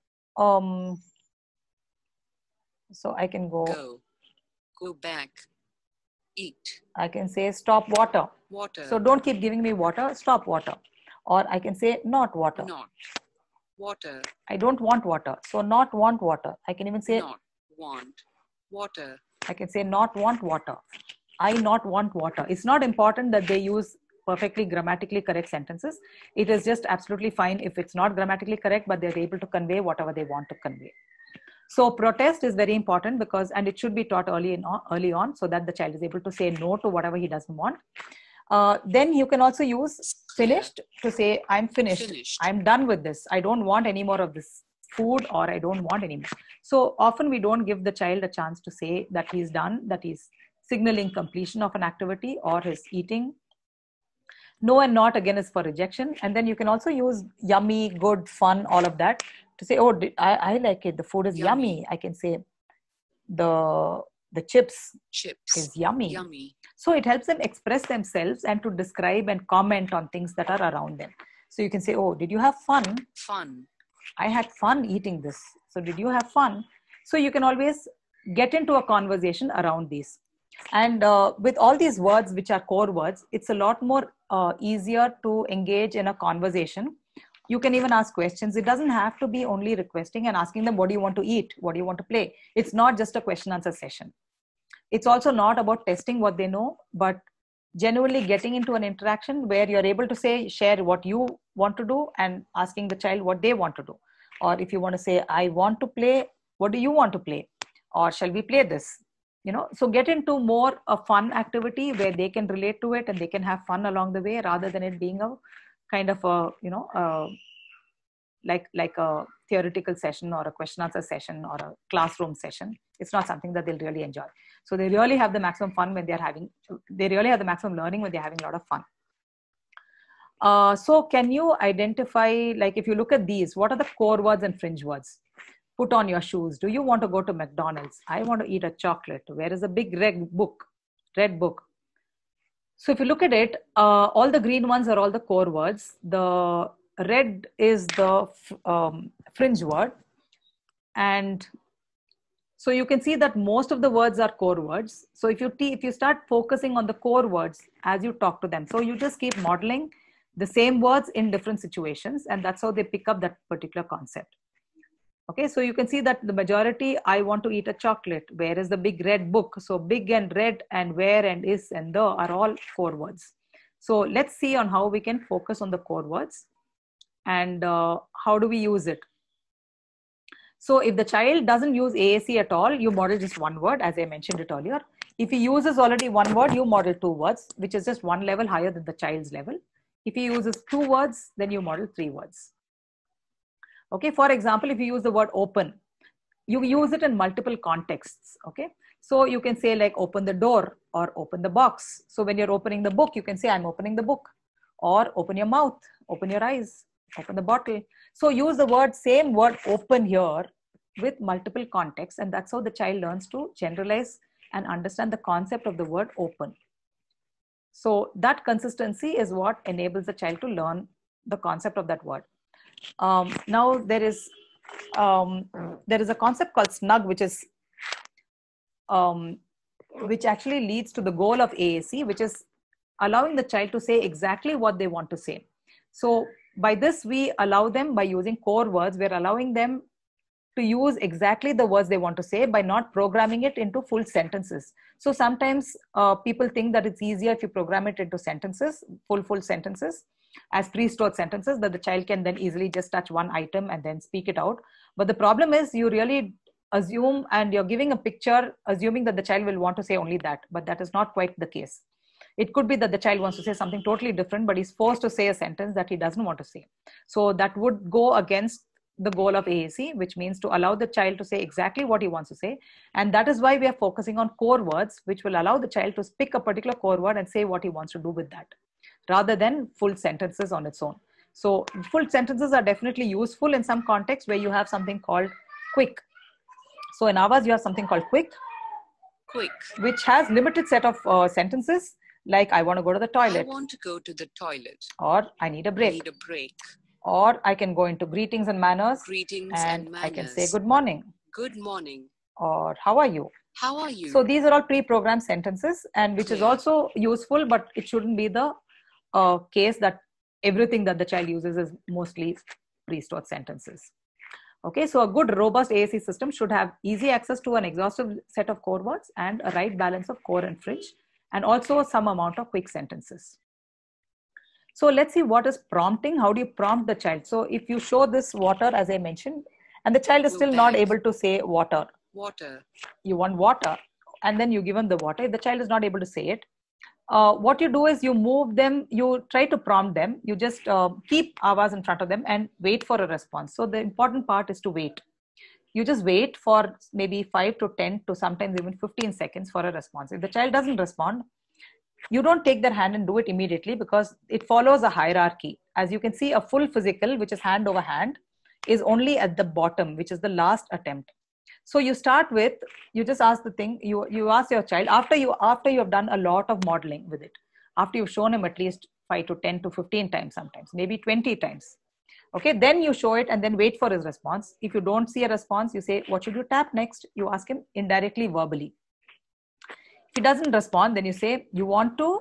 So I can go.
Go. Go back. Eat.
I can say stop water.
Water.
So don't keep giving me water. Stop water. Or I can say not water.
Not. Water.
I don't want water. So not want water. I can even say
Not. Want. Water.
I can say not want water. I not want water. It's not important that they use perfectly grammatically correct sentences. It is just absolutely fine if it's not grammatically correct, but they're able to convey whatever they want to convey. So protest is very important because, and it should be taught early on so that the child is able to say no to whatever he doesn't want. Then you can also use finished to say, I'm finished. I'm done with this. I don't want any more of this food, or I don't want any more. So often we don't give the child a chance to say that he's done, that he's signaling completion of an activity or his eating. No and not again is for rejection. And then you can also use yummy, good, fun, all of that to say, oh, I like it. The food is yummy. I can say the chips is yummy.
Yummy.
So it helps them express themselves and to describe and comment on things that are around them. So you can say, oh, did you have fun?
Fun.
I had fun eating this. So did you have fun? So you can always get into a conversation around these. And with all these words, which are core words, it's a lot more easier to engage in a conversation. You can even ask questions. It doesn't have to be only requesting and asking them, what do you want to eat? What do you want to play? It's not just a question answer session. It's also not about testing what they know, but genuinely getting into an interaction where you're able to say, share what you want to do and asking the child what they want to do. Or if you want to say, I want to play, what do you want to play? Or shall we play this? You know, so get into more a fun activity where they can relate to it and they can have fun along the way, rather than it being a kind of a, you know, like a theoretical session or a question answer session or a classroom session. It's not something that they'll really enjoy. So they really have the maximum fun when they really have the maximum learning when they're having a lot of fun. So can you identify, like if you look at these, what are the core words and fringe words? Put on your shoes. Do you want to go to McDonald's? I want to eat a chocolate. Where is a big red book? So if you look at it, all the green ones are all the core words. The red is the fringe word. And so you can see that most of the words are core words. So if you start focusing on the core words as you talk to them, so you just keep modeling the same words in different situations, and that's how they pick up that particular concept. Okay, so you can see that the majority, I want to eat a chocolate. Where is the big red book? So big and red and where and is and the are all core words. So let's see on how we can focus on the core words and how do we use it. So if the child doesn't use AAC at all, you model just one word, as I mentioned it earlier. If he uses already one word, you model two words, which is just one level higher than the child's level. If he uses two words, then you model three words. Okay, for example, if you use the word open, you use it in multiple contexts. Okay, so you can say like open the door or open the box. So when you're opening the book, you can say I'm opening the book, or open your mouth, open your eyes, open the bottle. So use the same word open here with multiple contexts, and that's how the child learns to generalize and understand the concept of the word open. So that consistency is what enables the child to learn the concept of that word. Now there is a concept called SNUG, which actually leads to the goal of AAC, which is allowing the child to say exactly what they want to say. So by this, we allow them, by using core words, we're allowing them to use exactly the words they want to say by not programming it into full sentences. So sometimes people think that it's easier if you program it into sentences, full sentences, as pre-stored sentences, that the child can then easily just touch one item and then speak it out. But the problem is you really assume, and you're giving a picture assuming that the child will want to say only that, but that is not quite the case. It could be that the child wants to say something totally different, but he's forced to say a sentence that he doesn't want to say. So that would go against the goal of AAC, which means to allow the child to say exactly what he wants to say. And that is why we are focusing on core words, which will allow the child to pick a particular core word and say what he wants to do with that, rather than full sentences on its own. So full sentences are definitely useful in some contexts where you have something called quick. So in ours, you have something called quick, which has limited set of sentences, Like, I want to go to the
I
toilet,
want to go to the toilet.
or I need a
I
break,
need a break.
or I can go into greetings and manners,
Greetings
and
and
I can say
manners.
good morning,
Good morning.
or how are you.
How are you?
So these are all pre-programmed sentences, and which is
Clear.
also useful, but it shouldn't be the case that everything that the child uses is mostly pre-stored sentences. Okay, so a good robust AAC system should have easy access to an exhaustive set of core words and a right balance of core and fringe, and also some amount of quick sentences. So let's see what is prompting. How do you prompt the child? So if you show this water, as I mentioned, and the child is
Go
still not
back.
able to say water,
Water.
you want water, and then you give them the water. If the child is not able to say it, what you do is you move them, you try to prompt them, you just keep Avaz in front of them and wait for a response. So the important part is to wait. You just wait for maybe 5 to 10 to sometimes even 15 seconds for a response. If the child doesn't respond, you don't take their hand and do it immediately, because it follows a hierarchy. As you can see, a full physical, which is hand over hand, is only at the bottom, which is the last attempt. So you start with, you just ask the thing, you ask your child, after you have done a lot of modeling with it, after you've shown him at least 5 to 10 to 15 times, sometimes maybe 20 times. Okay, then you show it and then wait for his response. If you don't see a response, you say, what should you tap next? You ask him indirectly, verbally. If he doesn't respond, then you say, you want to,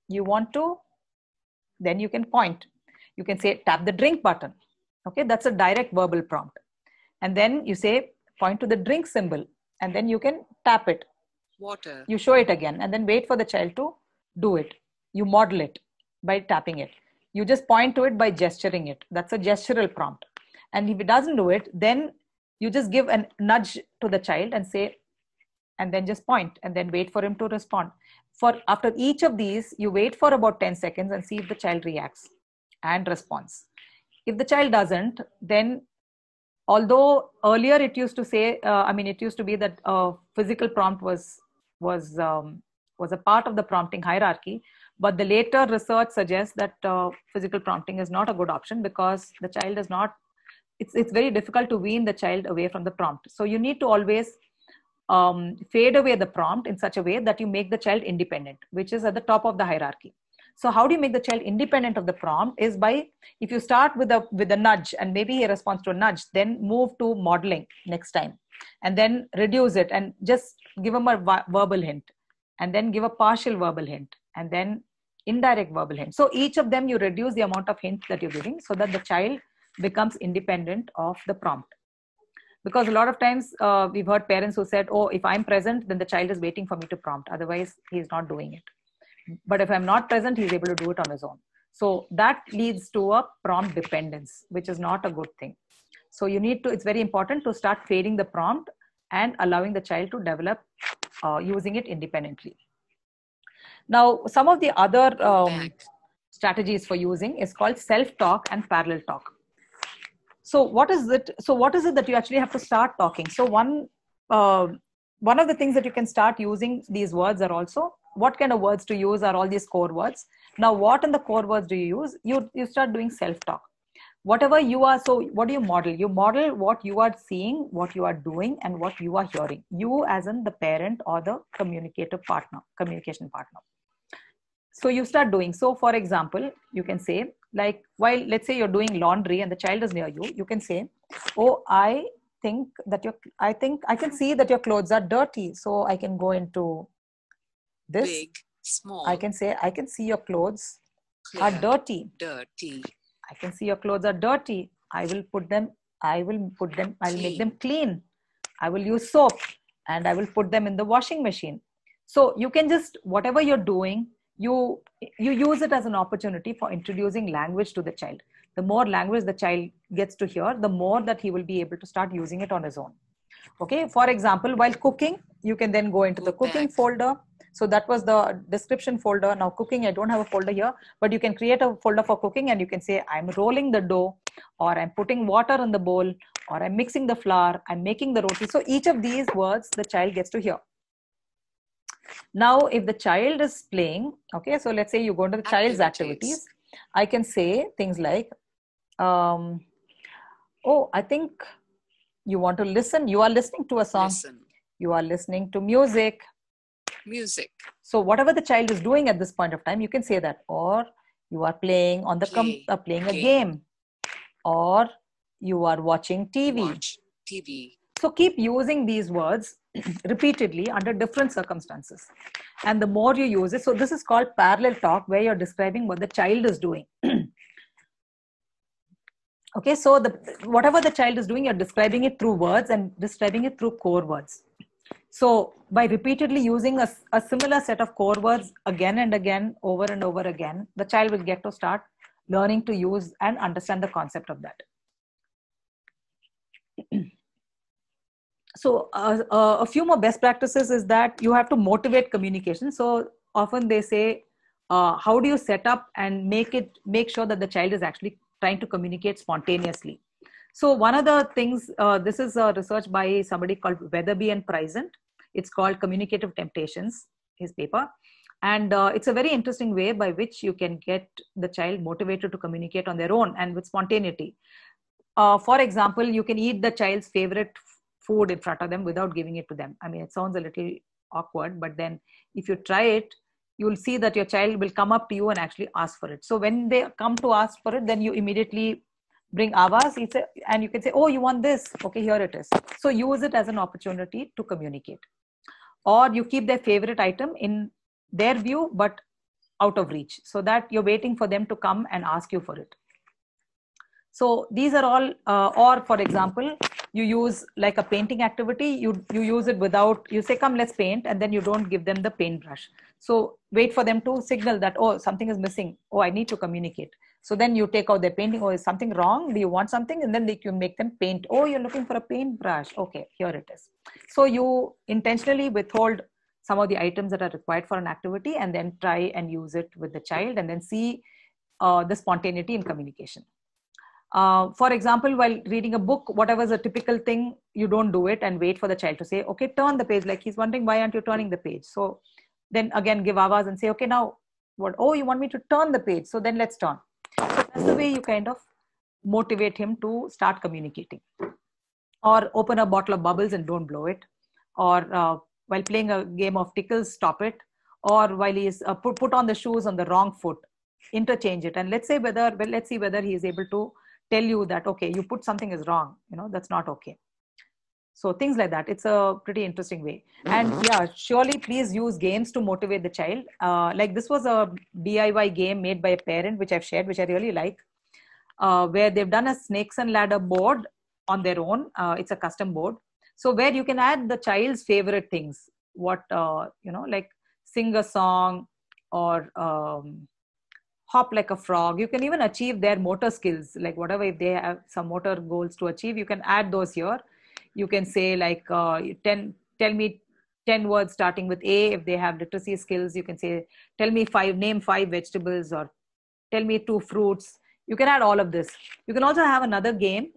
then you can point. You can say, tap the drink button. Okay, that's a direct verbal prompt. And then you say, point to the drink symbol, and then you can tap it.
Water.
You show it again, and then wait for the child to do it. You model it by tapping it. You just point to it by gesturing it. That's a gestural prompt. And if it doesn't do it, then you just give a nudge to the child and say, and then just point, and then wait for him to respond. For after each of these, you wait for about 10 seconds and see if the child reacts and responds. If the child doesn't, then, although earlier it used to say, it used to be that physical prompt was a part of the prompting hierarchy, but the later research suggests that physical prompting is not a good option, because the child is not, it's very difficult to wean the child away from the prompt. So you need to always fade away the prompt in such a way that you make the child independent, which is at the top of the hierarchy. So how do you make the child independent of the prompt is by, if you start with a nudge and maybe he responds to a nudge, then move to modeling next time, and then reduce it and just give him a verbal hint, and then give a partial verbal hint, and then indirect verbal hint. So each of them you reduce the amount of hints that you're giving, so that the child becomes independent of the prompt. Because a lot of times we've heard parents who said, oh, if I'm present, then the child is waiting for me to prompt, otherwise he's not doing it. But if I'm not present, he's able to do it on his own. So that leads to a prompt dependence, which is not a good thing. So you need to, it's very important to start fading the prompt and allowing the child to develop using it independently. Now, some of the other strategies for using is called self-talk and parallel talk. So what is it? So what is it that you actually have to start talking? So one of the things that you can start using these words are also, what kind of words to use are all these core words. Now, what in the core words do you use? You start doing self-talk. Whatever you are, so what do you model? You model what you are seeing, what you are doing, and what you are hearing. You as in the parent or the communication partner. So you start doing. So for example, you can say, like, while let's say you're doing laundry and the child is near you, you can say, oh, I can see that your clothes are dirty. So I can go into this.
Big, small.
I can say, I can see your clothes
clear,
are dirty.
Dirty.
I can see your clothes are dirty. I'll make them clean. I will use soap and I will put them in the washing machine. So you can just, whatever you're doing, you use it as an opportunity for introducing language to the child. The more language the child gets to hear, the more that he will be able to start using it on his own. Okay. For example, while cooking, you can then go into the cooking folder. So that was the description folder. Now cooking, I don't have a folder here, but you can create a folder for cooking and you can say, I'm rolling the dough, or I'm putting water in the bowl, or I'm mixing the flour, I'm making the roti. So each of these words the child gets to hear. Now, if the child is playing, okay, so let's say you go into the child's activities. I can say things like, oh, I think you want to listen. You are listening to a song.
Listen.
You are listening to music.
Music.
So whatever the child is doing at this point of time, you can say that. Or you are playing on the playing a game. Or you are watching TV.
Watch TV.
So keep using these words repeatedly under different circumstances. And the more you use it, so this is called parallel talk, where you're describing what the child is doing. Okay, so whatever the child is doing, you're describing it through words and describing it through core words. So by repeatedly using a similar set of core words again and again, over and over again, the child will get to start learning to use and understand the concept of that. So a few more best practices is that you have to motivate communication. So often they say, how do you set up and make sure that the child is actually trying to communicate spontaneously? So one of the things, this is research by somebody called Weatherby and Prisant. It's called Communicative Temptations, his paper. And it's a very interesting way by which you can get the child motivated to communicate on their own and with spontaneity. For example, you can eat the child's favorite food in front of them without giving it to them. I mean, it sounds a little awkward, but then if you try it, you'll see that your child will come up to you and actually ask for it. So when they come to ask for it, then you immediately bring Avas, and you can say, oh, you want this? Okay, here it is. So use it as an opportunity to communicate. Or you keep their favorite item in their view, but out of reach, so that you're waiting for them to come and ask you for it. So these are all, or for example, you use like a painting activity, you use it without, you say, come, let's paint, and then you don't give them the paintbrush. So wait for them to signal that, oh, something is missing. Oh, I need to communicate. So then you take out their painting. Oh, is something wrong? Do you want something? And then you make them paint. Oh, you're looking for a paintbrush. Okay, here it is. So you intentionally withhold some of the items that are required for an activity and then try and use it with the child, and then see the spontaneity in communication. For example, while reading a book, whatever is a typical thing, you don't do it and wait for the child to say, okay, turn the page. Like he's wondering, why aren't you turning the page? So then again, give Avas and say, okay, now what? Oh, you want me to turn the page. So then let's turn. So that's the way you kind of motivate him to start communicating. Or open a bottle of bubbles and don't blow it. Or while playing a game of tickles, stop it. Or while he's put on the shoes on the wrong foot, interchange it. And let's see whether he is able to tell you that, okay, you put something is wrong, that's not okay. So things like that. It's a pretty interesting way. And yeah, surely please use games to motivate the child. Like this was a DIY game made by a parent, which I've shared, which I really like, where they've done a snakes and ladder board on their own. It's a custom board. So where you can add the child's favorite things, like sing a song or hop like a frog. You can even achieve their motor skills, like whatever, if they have some motor goals to achieve, you can add those here. You can say like, tell me 10 words starting with A. If they have literacy skills, you can say, name 5 vegetables, or tell me 2 fruits. You can add all of this. You can also have another game,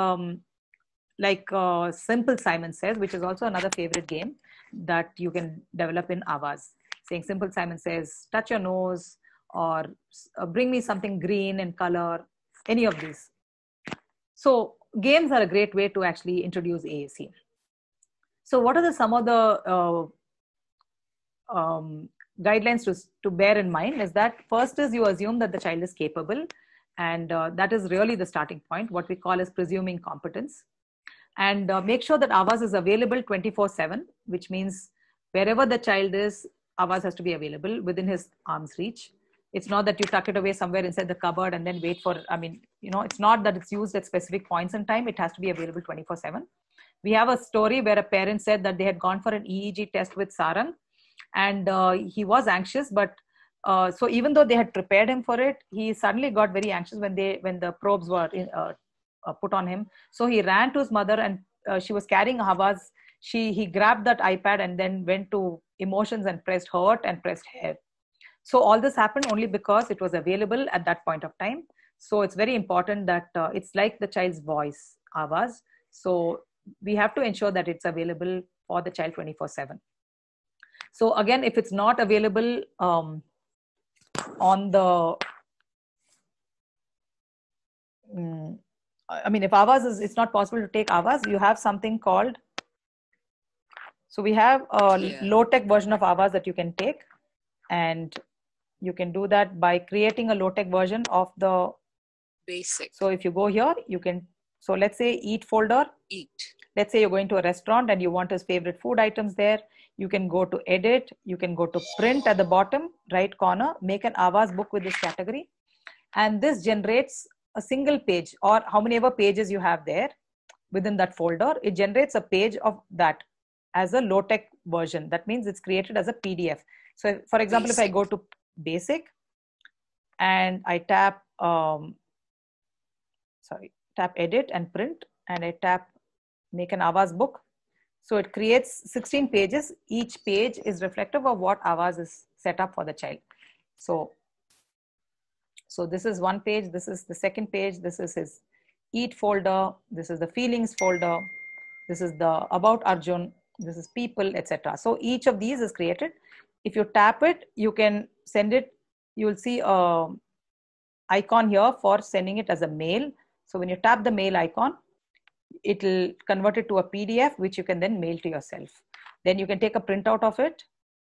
like Simple Simon Says, which is also another favorite game that you can develop in Avas. Saying Simple Simon Says, touch your nose, or bring me something green in color, any of these. So games are a great way to actually introduce AAC. So what are some of the guidelines to bear in mind is that first is you assume that the child is capable, and that is really the starting point, what we call as presuming competence. And make sure that Avas is available 24/7, which means wherever the child is, Avas has to be available within his arm's reach. It's not that you tuck it away somewhere inside the cupboard and then wait for, it's not that it's used at specific points in time. It has to be available 24/7. We have a story where a parent said that they had gone for an EEG test with Sarang, and he was anxious, but so even though they had prepared him for it, he suddenly got very anxious when the probes were put on him. So he ran to his mother, and she was carrying Avas. He grabbed that iPad and then went to emotions and pressed hurt and pressed hair. So all this happened only because it was available at that point of time. So it's very important that it's like the child's voice, Avas. So we have to ensure that it's available for the child 24/7. So again, if it's not available on the, if Avas it's not possible to take Avas, you have something called So we have a
Here.
low-tech version of Avaz that you can take, and you can do that by creating a low-tech version of the
Basic.
So if you go here, you can, so let's say eat folder.
Eat.
Let's say you're going to a restaurant and you want his favorite food items there. You can go to edit. You can go to print at the bottom right corner, make an Avaz book with this category. And this generates a single page, or how many ever pages you have there within that folder. It generates a page of that as a low-tech version. That means it's created as a PDF. So for example, if I
Basic.
go to basic and I tap, tap edit and print, and I tap make an Avaz book. So it creates 16 pages. Each page is reflective of what Avaz is set up for the child. So this is one page, this is the second page, this is his eat folder, this is the feelings folder, this is the about Arjun, this is people, etc. So each of these is created. If you tap it, you can send it, you will see a icon here for sending it as a mail. So when you tap the mail icon, it will convert it to a PDF, which you can then mail to yourself. Then you can take a printout of it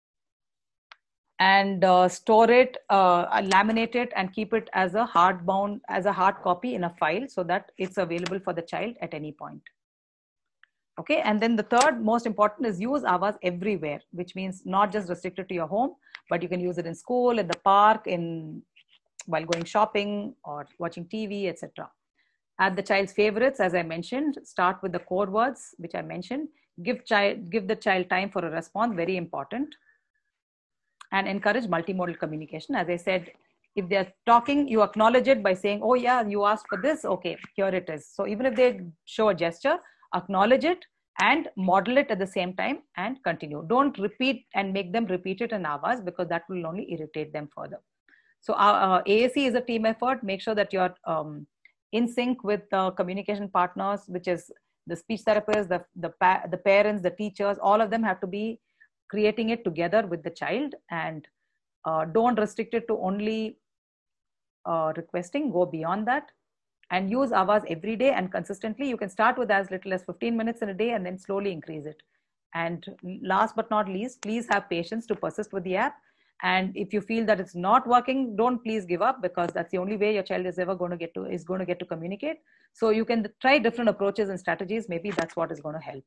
and store it, laminate it, and keep it as a hard copy in a file so that it's available for the child at any point. Okay, and then the third most important is use Avaz everywhere, which means not just restricted to your home, but you can use it in school, in the park, while going shopping or watching TV, etc. Add the child's favorites, as I mentioned. Start with the core words, which I mentioned. Give the child time for a response, very important. And encourage multimodal communication. As I said, if they're talking, you acknowledge it by saying, oh yeah, you asked for this, okay, here it is. So even if they show a gesture, acknowledge it and model it at the same time and continue. Don't repeat and make them repeat it in Avaz, because that will only irritate them further. So AAC is a team effort. Make sure that you're in sync with the communication partners, which is the speech therapists, the parents, the teachers. All of them have to be creating it together with the child, and don't restrict it to only requesting. Go beyond that and use Avaz every day and consistently. You can start with as little as 15 minutes in a day and then slowly increase it. And last but not least, please have patience to persist with the app. And if you feel that it's not working, don't please give up, because that's the only way your child is ever going to get to communicate. So you can try different approaches and strategies. Maybe that's what is going to help.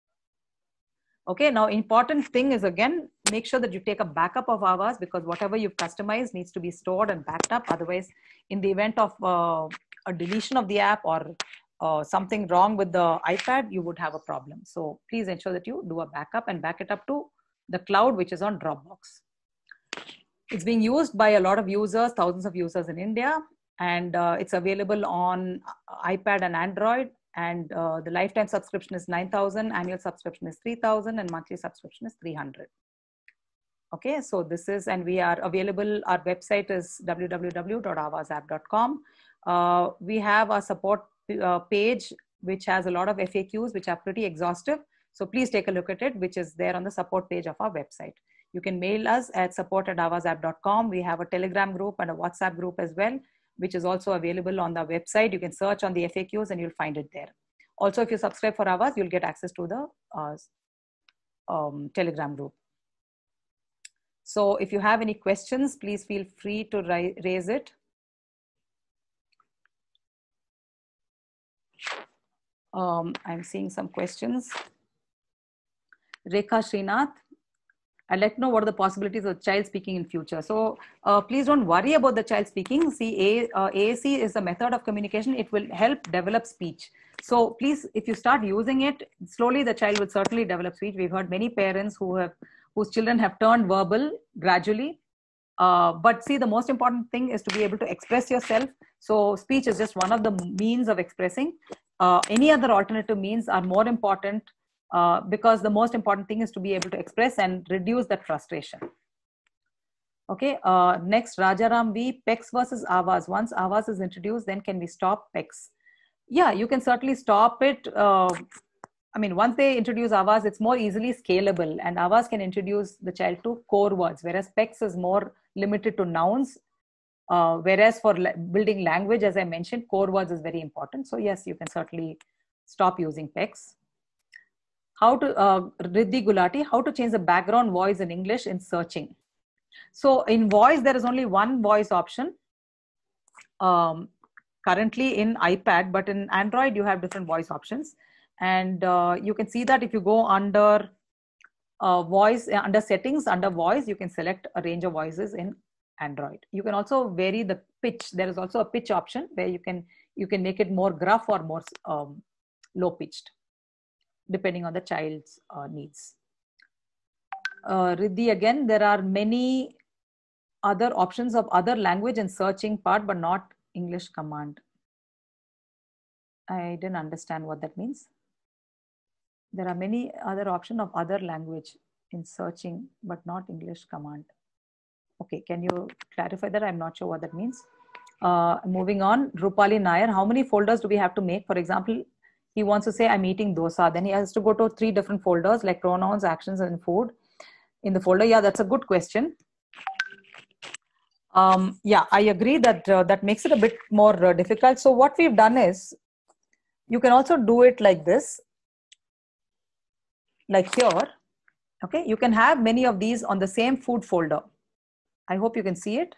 Okay, now important thing is, again, make sure that you take a backup of Avaz, because whatever you've customized needs to be stored and backed up. Otherwise, in the event of a deletion of the app or something wrong with the iPad, you would have a problem. So please ensure that you do a backup and back it up to the cloud, which is on Dropbox. It's being used by a lot of users, thousands of users in India, and it's available on iPad and Android. And the lifetime subscription is 9,000, annual subscription is 3,000, and monthly subscription is 300. Okay, so this is, and we are available, our website is www.avazapp.com. We have a support page which has a lot of FAQs which are pretty exhaustive. So please take a look at it, which is there on the support page of our website. You can mail us at support@avazapp.com. We have a Telegram group and a WhatsApp group as well, which is also available on the website. You can search on the FAQs and you'll find it there. Also, if you subscribe for Avaz, you'll get access to the Telegram group. So if you have any questions, please feel free to raise it. I'm seeing some questions. Rekha Srinath, I'd like to know what are the possibilities of child speaking in future. So please don't worry about the child speaking. See, AAC is a method of communication. It will help develop speech. So please, if you start using it, slowly the child will certainly develop speech. We've heard many parents whose children have turned verbal gradually. But see, the most important thing is to be able to express yourself. So speech is just one of the means of expressing. Any other alternative means are more important, because the most important thing is to be able to express and reduce that frustration. Okay, next, Rajaram V, PEX versus Avaz. Once Avaz is introduced, then can we stop PEX? Yeah, you can certainly stop it. I mean, once they introduce Avaz, it's more easily scalable, and Avaz can introduce the child to core words, whereas PEX is more limited to nouns. Whereas for building language, as I mentioned, core words is very important. So yes, you can certainly stop using PEX. How to, Riddhi Gulati, how to change the background voice in English in searching. So in voice, there is only one voice option currently in iPad, but in Android, you have different voice options. And you can see that if you go under voice, under settings, under voice, you can select a range of voices in Android. You can also vary the pitch. There is also a pitch option where you can make it more gruff or more low pitched, depending on the child's needs. Riddhi, again, there are many other options of other language and searching part, but not English command. I didn't understand what that means. There are many other options of other language in searching, but not English command. Okay, can you clarify that? I'm not sure what that means. Moving on, Rupali Nair, how many folders do we have to make? For example, he wants to say, I'm eating dosa. Then he has to go to 3 different folders like pronouns, actions, and food in the folder. Yeah, that's a good question. Yeah, I agree that that makes it a bit more difficult. So what we've done is, you can also do it like this, like here. Okay, you can have many of these on the same food folder. I hope you can see it.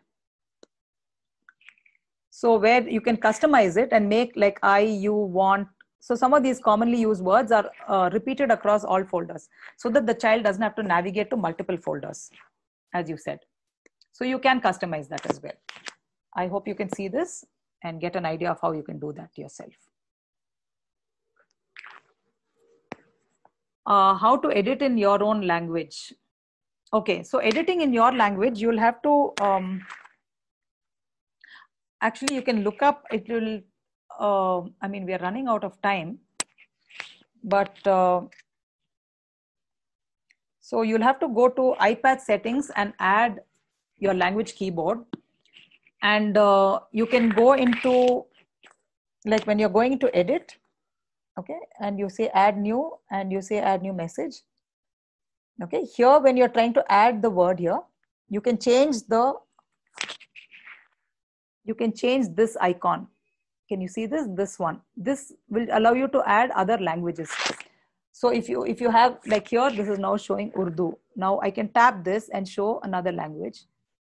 So where you can customize it and make like I, you, want. So some of these commonly used words are repeated across all folders so that the child doesn't have to navigate to multiple folders, as you said. So you can customize that as well. I hope you can see this and get an idea of how you can do that yourself. How to edit in your own language. Okay, so editing in your language, you'll have to, actually you can look up, it will, I mean, we are running out of time, but so you'll have to go to iPad settings and add your language keyboard. And you can go into, like when you're going to edit, okay, and you say add new, and you say add new message. Okay, here when you're trying to add the word here, you can change the, you can change this icon. Can you see this? This one. This will allow you to add other languages. So if you have, like here, this is now showing Urdu. Now I can tap this and show another language.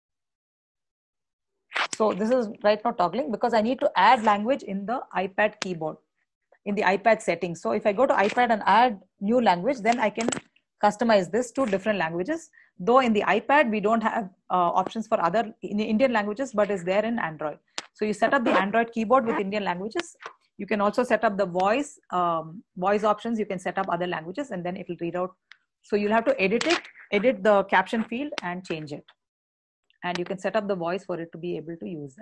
So this is right now toggling because I need to add language in the iPad keyboard, in the iPad settings. So if I go to iPad and add new language, then I can customize this to different languages. Though in the iPad, we don't have options for other Indian languages, but it's there in Android. So you set up the Android keyboard with Indian languages. You can also set up the voice options. You can set up other languages and then it will read out. So you'll have to edit it, edit the caption field and change it. And you can set up the voice for it to be able to use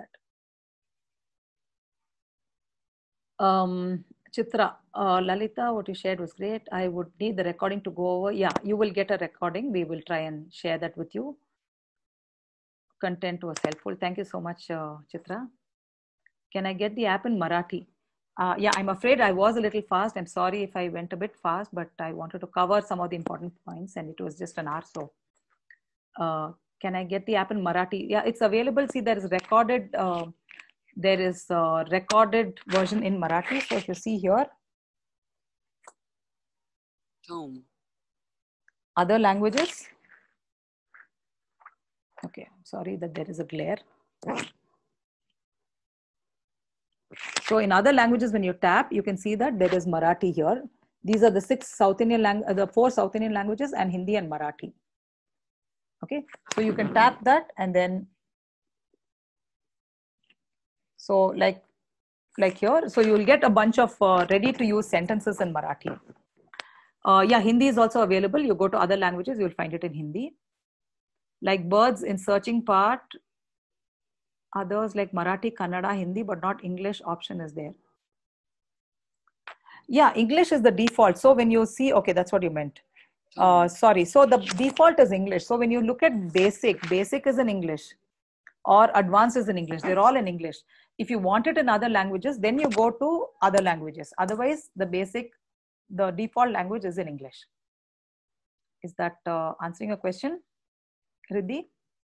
that. Chitra, Lalita, what you shared was great. I would need the recording to go over. Yeah, you will get a recording. We will try and share that with you. Content was helpful. Thank you so much, Chitra. Can I get the app in Marathi? Yeah, I'm afraid I was a little fast. I'm sorry if I went a bit fast, but I wanted to cover some of the important points and it was just an hour. So can I get the app in Marathi? Yeah, it's available. See, there is recorded. There is a recorded version in Marathi. So if you see here,
Home.
Other languages. Okay, I'm sorry that there is a glare. So in other languages, when you tap, you can see that there is Marathi here. These are the 6 South Indian languages, the 4 South Indian languages, and Hindi and Marathi. Okay, so you can tap that and then, so like here, so you will get a bunch of ready to use sentences in Marathi. Yeah, Hindi is also available. You go to other languages, you'll find it in Hindi. Like birds in searching part, others like Marathi, Kannada, Hindi, but not English option is there. Yeah, English is the default. So when you see, okay, that's what you meant. Sorry, so the default is English. So when you look at basic is in English or advanced is in English. They're all in English. If you want it in other languages, then you go to other languages. Otherwise, the default language is in English. Is that answering your question, Riddhi?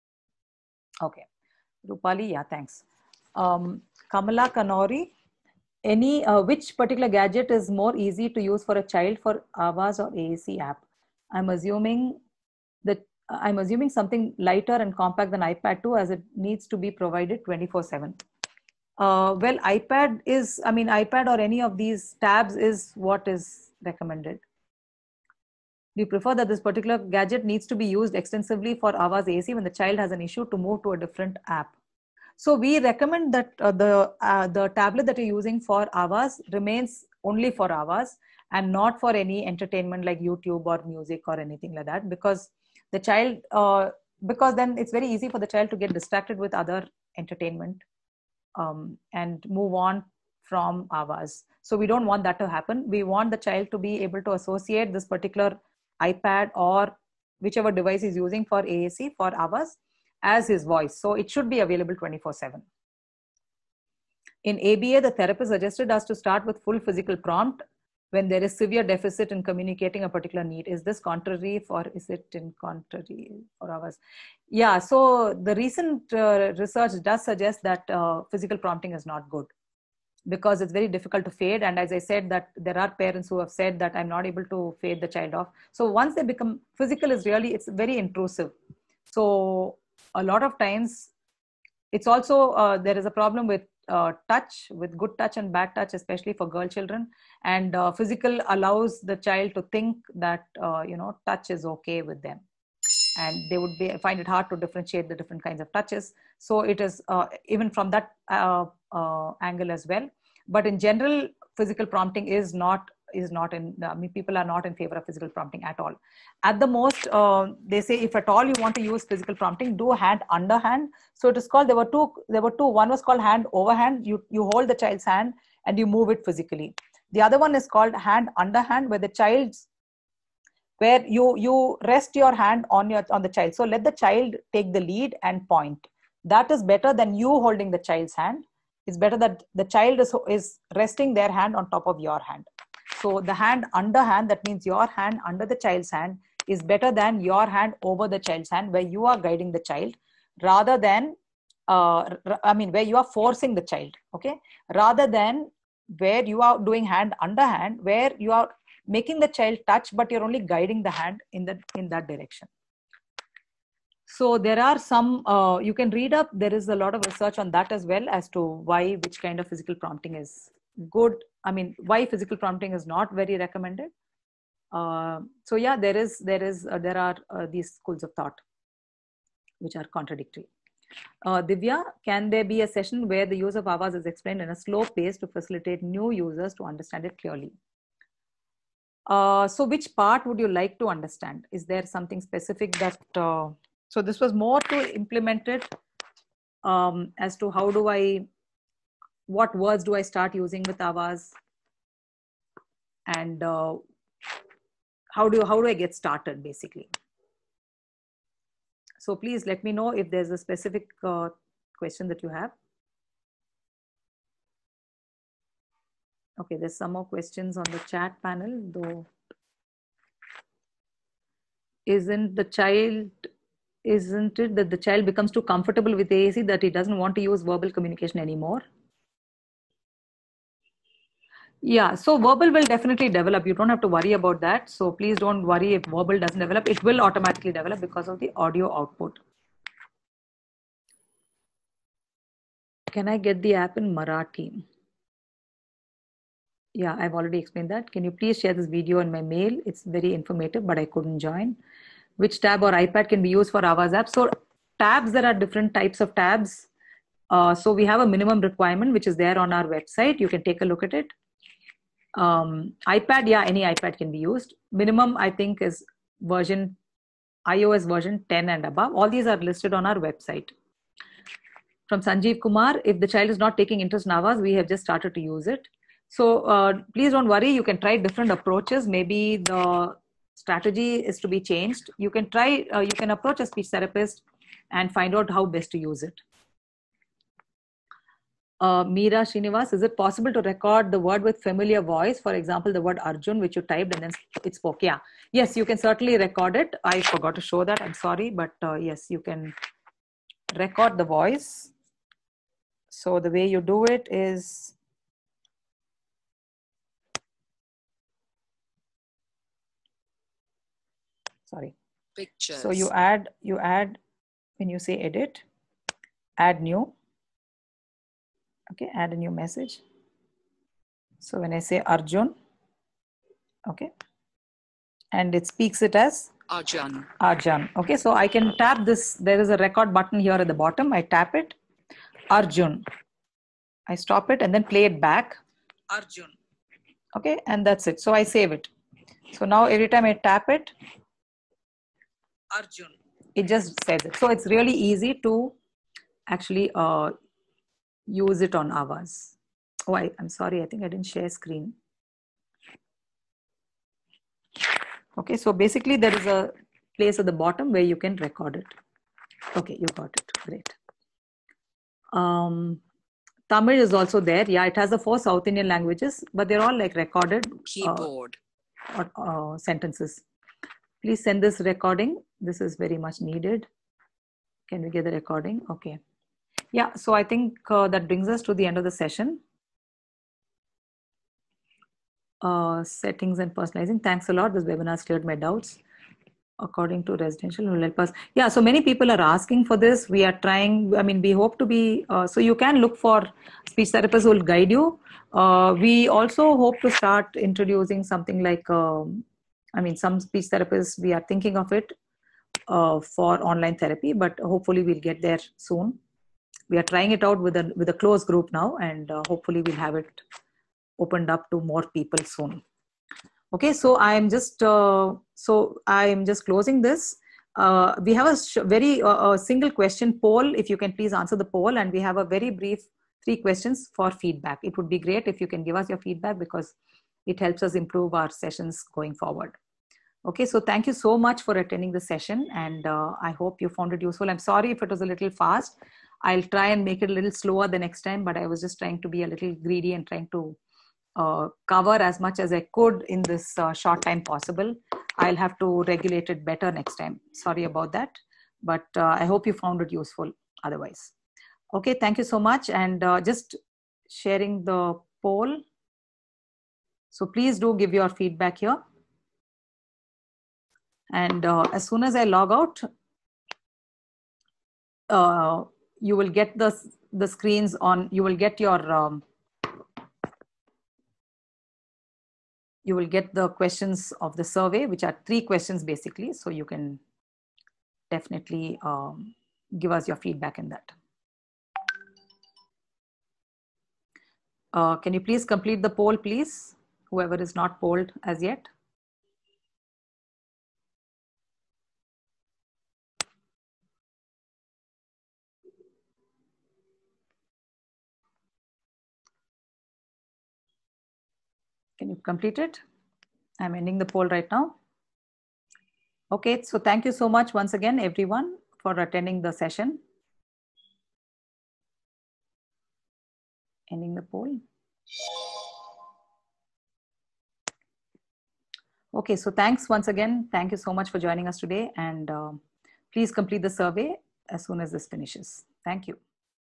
Okay. Rupali, yeah, thanks. Kamala Kanori, which particular gadget is more easy to use for a child for Aavas or AAC app? I'm assuming something lighter and compact than iPad 2, as it needs to be provided 24/7. Well, iPad or any of these tabs is what is recommended. We prefer that this particular gadget needs to be used extensively for Aavas AAC when the child has an issue to move to a different app. So we recommend that the tablet that you're using for Aavas remains only for Aavas and not for any entertainment like YouTube or music or anything like that, because the child, because then it's very easy for the child to get distracted with other entertainment and move on from Aavas. So we don't want that to happen. We want the child to be able to associate this particular iPad or whichever device he's using for AAC, for Aavas, as his voice. So it should be available 24/7. In ABA, the therapist suggested us to start with full physical prompt when there is severe deficit in communicating a particular need. Is this contrary for, is it in contrary for Aavas? Yeah, so the recent research does suggest that physical prompting is not good, because it's very difficult to fade. And as I said, that there are parents who have said that I'm not able to fade the child off. So once they become physical, is really, it's very intrusive. So a lot of times it's also, there is a problem with touch, with good touch and bad touch, especially for girl children. And physical allows the child to think that, touch is okay with them. And they would find it hard to differentiate the different kinds of touches. So it is even from that angle as well. But in general, physical prompting is not in, people are not in favor of physical prompting at all. At the most, they say if at all you want to use physical prompting, do hand underhand. So it is called, there were two, one was called hand overhand. You hold the child's hand and you move it physically. The other one is called hand underhand, where you rest your hand on the child. So let the child take the lead and point. That is better than you holding the child's hand. It's better that the child is resting their hand on top of your hand. So the hand underhand, that means your hand under the child's hand, is better than your hand over the child's hand, where you are guiding the child, rather than, where you are forcing the child, okay? Rather than where you are doing hand underhand, where you are making the child touch, but you're only guiding the hand in that direction. So there are some, you can read up, there is a lot of research on that as well, as to why, which kind of physical prompting is good. Why physical prompting is not very recommended. So yeah, there are these schools of thought which are contradictory. Divya, can there be a session where the use of Aavas is explained in a slow pace to facilitate new users to understand it clearly? So which part would you like to understand? Is there something specific that, so this was more to implement it as to what words do I start using with Aavas, and how do I get started, basically. So please let me know if there's a specific question that you have. Okay, there's some more questions on the chat panel, though. Isn't it that the child becomes too comfortable with AAC that he doesn't want to use verbal communication anymore? Yeah, so verbal will definitely develop. You don't have to worry about that. So please don't worry if verbal doesn't develop. It will automatically develop because of the audio output. Can I get the app in Marathi? Yeah, I've already explained that. Can you please share this video in my mail? It's very informative, but I couldn't join. Which tab or iPad can be used for Aavas app? So tabs, there are different types of tabs. So we have a minimum requirement, which is there on our website. You can take a look at it. iPad, yeah, any iPad can be used. Minimum, I think, is iOS version 10 and above. All these are listed on our website. From Sanjeev Kumar, if the child is not taking interest in Aavas, we have just started to use it. So please don't worry. You can try different approaches. Maybe the strategy is to be changed. You can try, you can approach a speech therapist and find out how best to use it. Meera Srinivas, is it possible to record the word with familiar voice? For example, the word Arjun, which you typed and then it spoke. Yeah. Yes, you can certainly record it. I forgot to show that. I'm sorry. But yes, you can record the voice. So the way you do it is
sorry.
Pictures.
So you add, when you say edit, add new. Okay, add a new message. So when I say Arjun, okay, and it speaks it as
Arjun.
Arjun. Okay, so I can tap this. There is a record button here at the bottom. I tap it, Arjun. I stop it and then play it back, Arjun. Okay, and that's it. So I save it. So now every time I tap it, Arjun, it just says it. So it's really easy to actually use it on Aavas. Oh, I'm sorry. I think I didn't share screen. Okay, so basically there is a place at the bottom where you can record it. Okay, you got it. Great. Tamil is also there. Yeah, it has the 4 South Indian languages, but they're all like recorded
Keyboard.
Sentences. Please send this recording. This is very much needed. Can we get the recording? Okay. Yeah, so I think that brings us to the end of the session. Settings and personalizing. Thanks a lot. This webinar has cleared my doubts. According to residential will help us. Yeah, so many people are asking for this. We are trying, I mean, we hope to be, so you can look for speech therapists who will guide you. We also hope to start introducing something like, I mean, some speech therapists, we are thinking of it for online therapy, but hopefully we'll get there soon. We are trying it out with a close group now, and hopefully we'll have it opened up to more people soon. Okay, so I'm just closing this. We have a very single question poll. If you can please answer the poll, and we have a very brief 3 questions for feedback. It would be great if you can give us your feedback because it helps us improve our sessions going forward. Okay, so thank you so much for attending the session, and I hope you found it useful. I'm sorry if it was a little fast. I'll try and make it a little slower the next time, but I was just trying to be a little greedy and trying to cover as much as I could in this short time possible. I'll have to regulate it better next time. Sorry about that, but I hope you found it useful otherwise. Okay, thank you so much, and just sharing the poll. So please do give your feedback here. And as soon as I log out, you will get the screens on, you will get your you will get the questions of the survey, which are 3 questions basically. So you can definitely give us your feedback in that. Can you please complete the poll, please? Whoever is not polled as yet. Can you complete it? I'm ending the poll right now. Okay, so thank you so much once again, everyone, for attending the session. Ending the poll. Okay, so thanks once again. Thank you so much for joining us today, and please complete the survey as soon as this finishes. Thank you.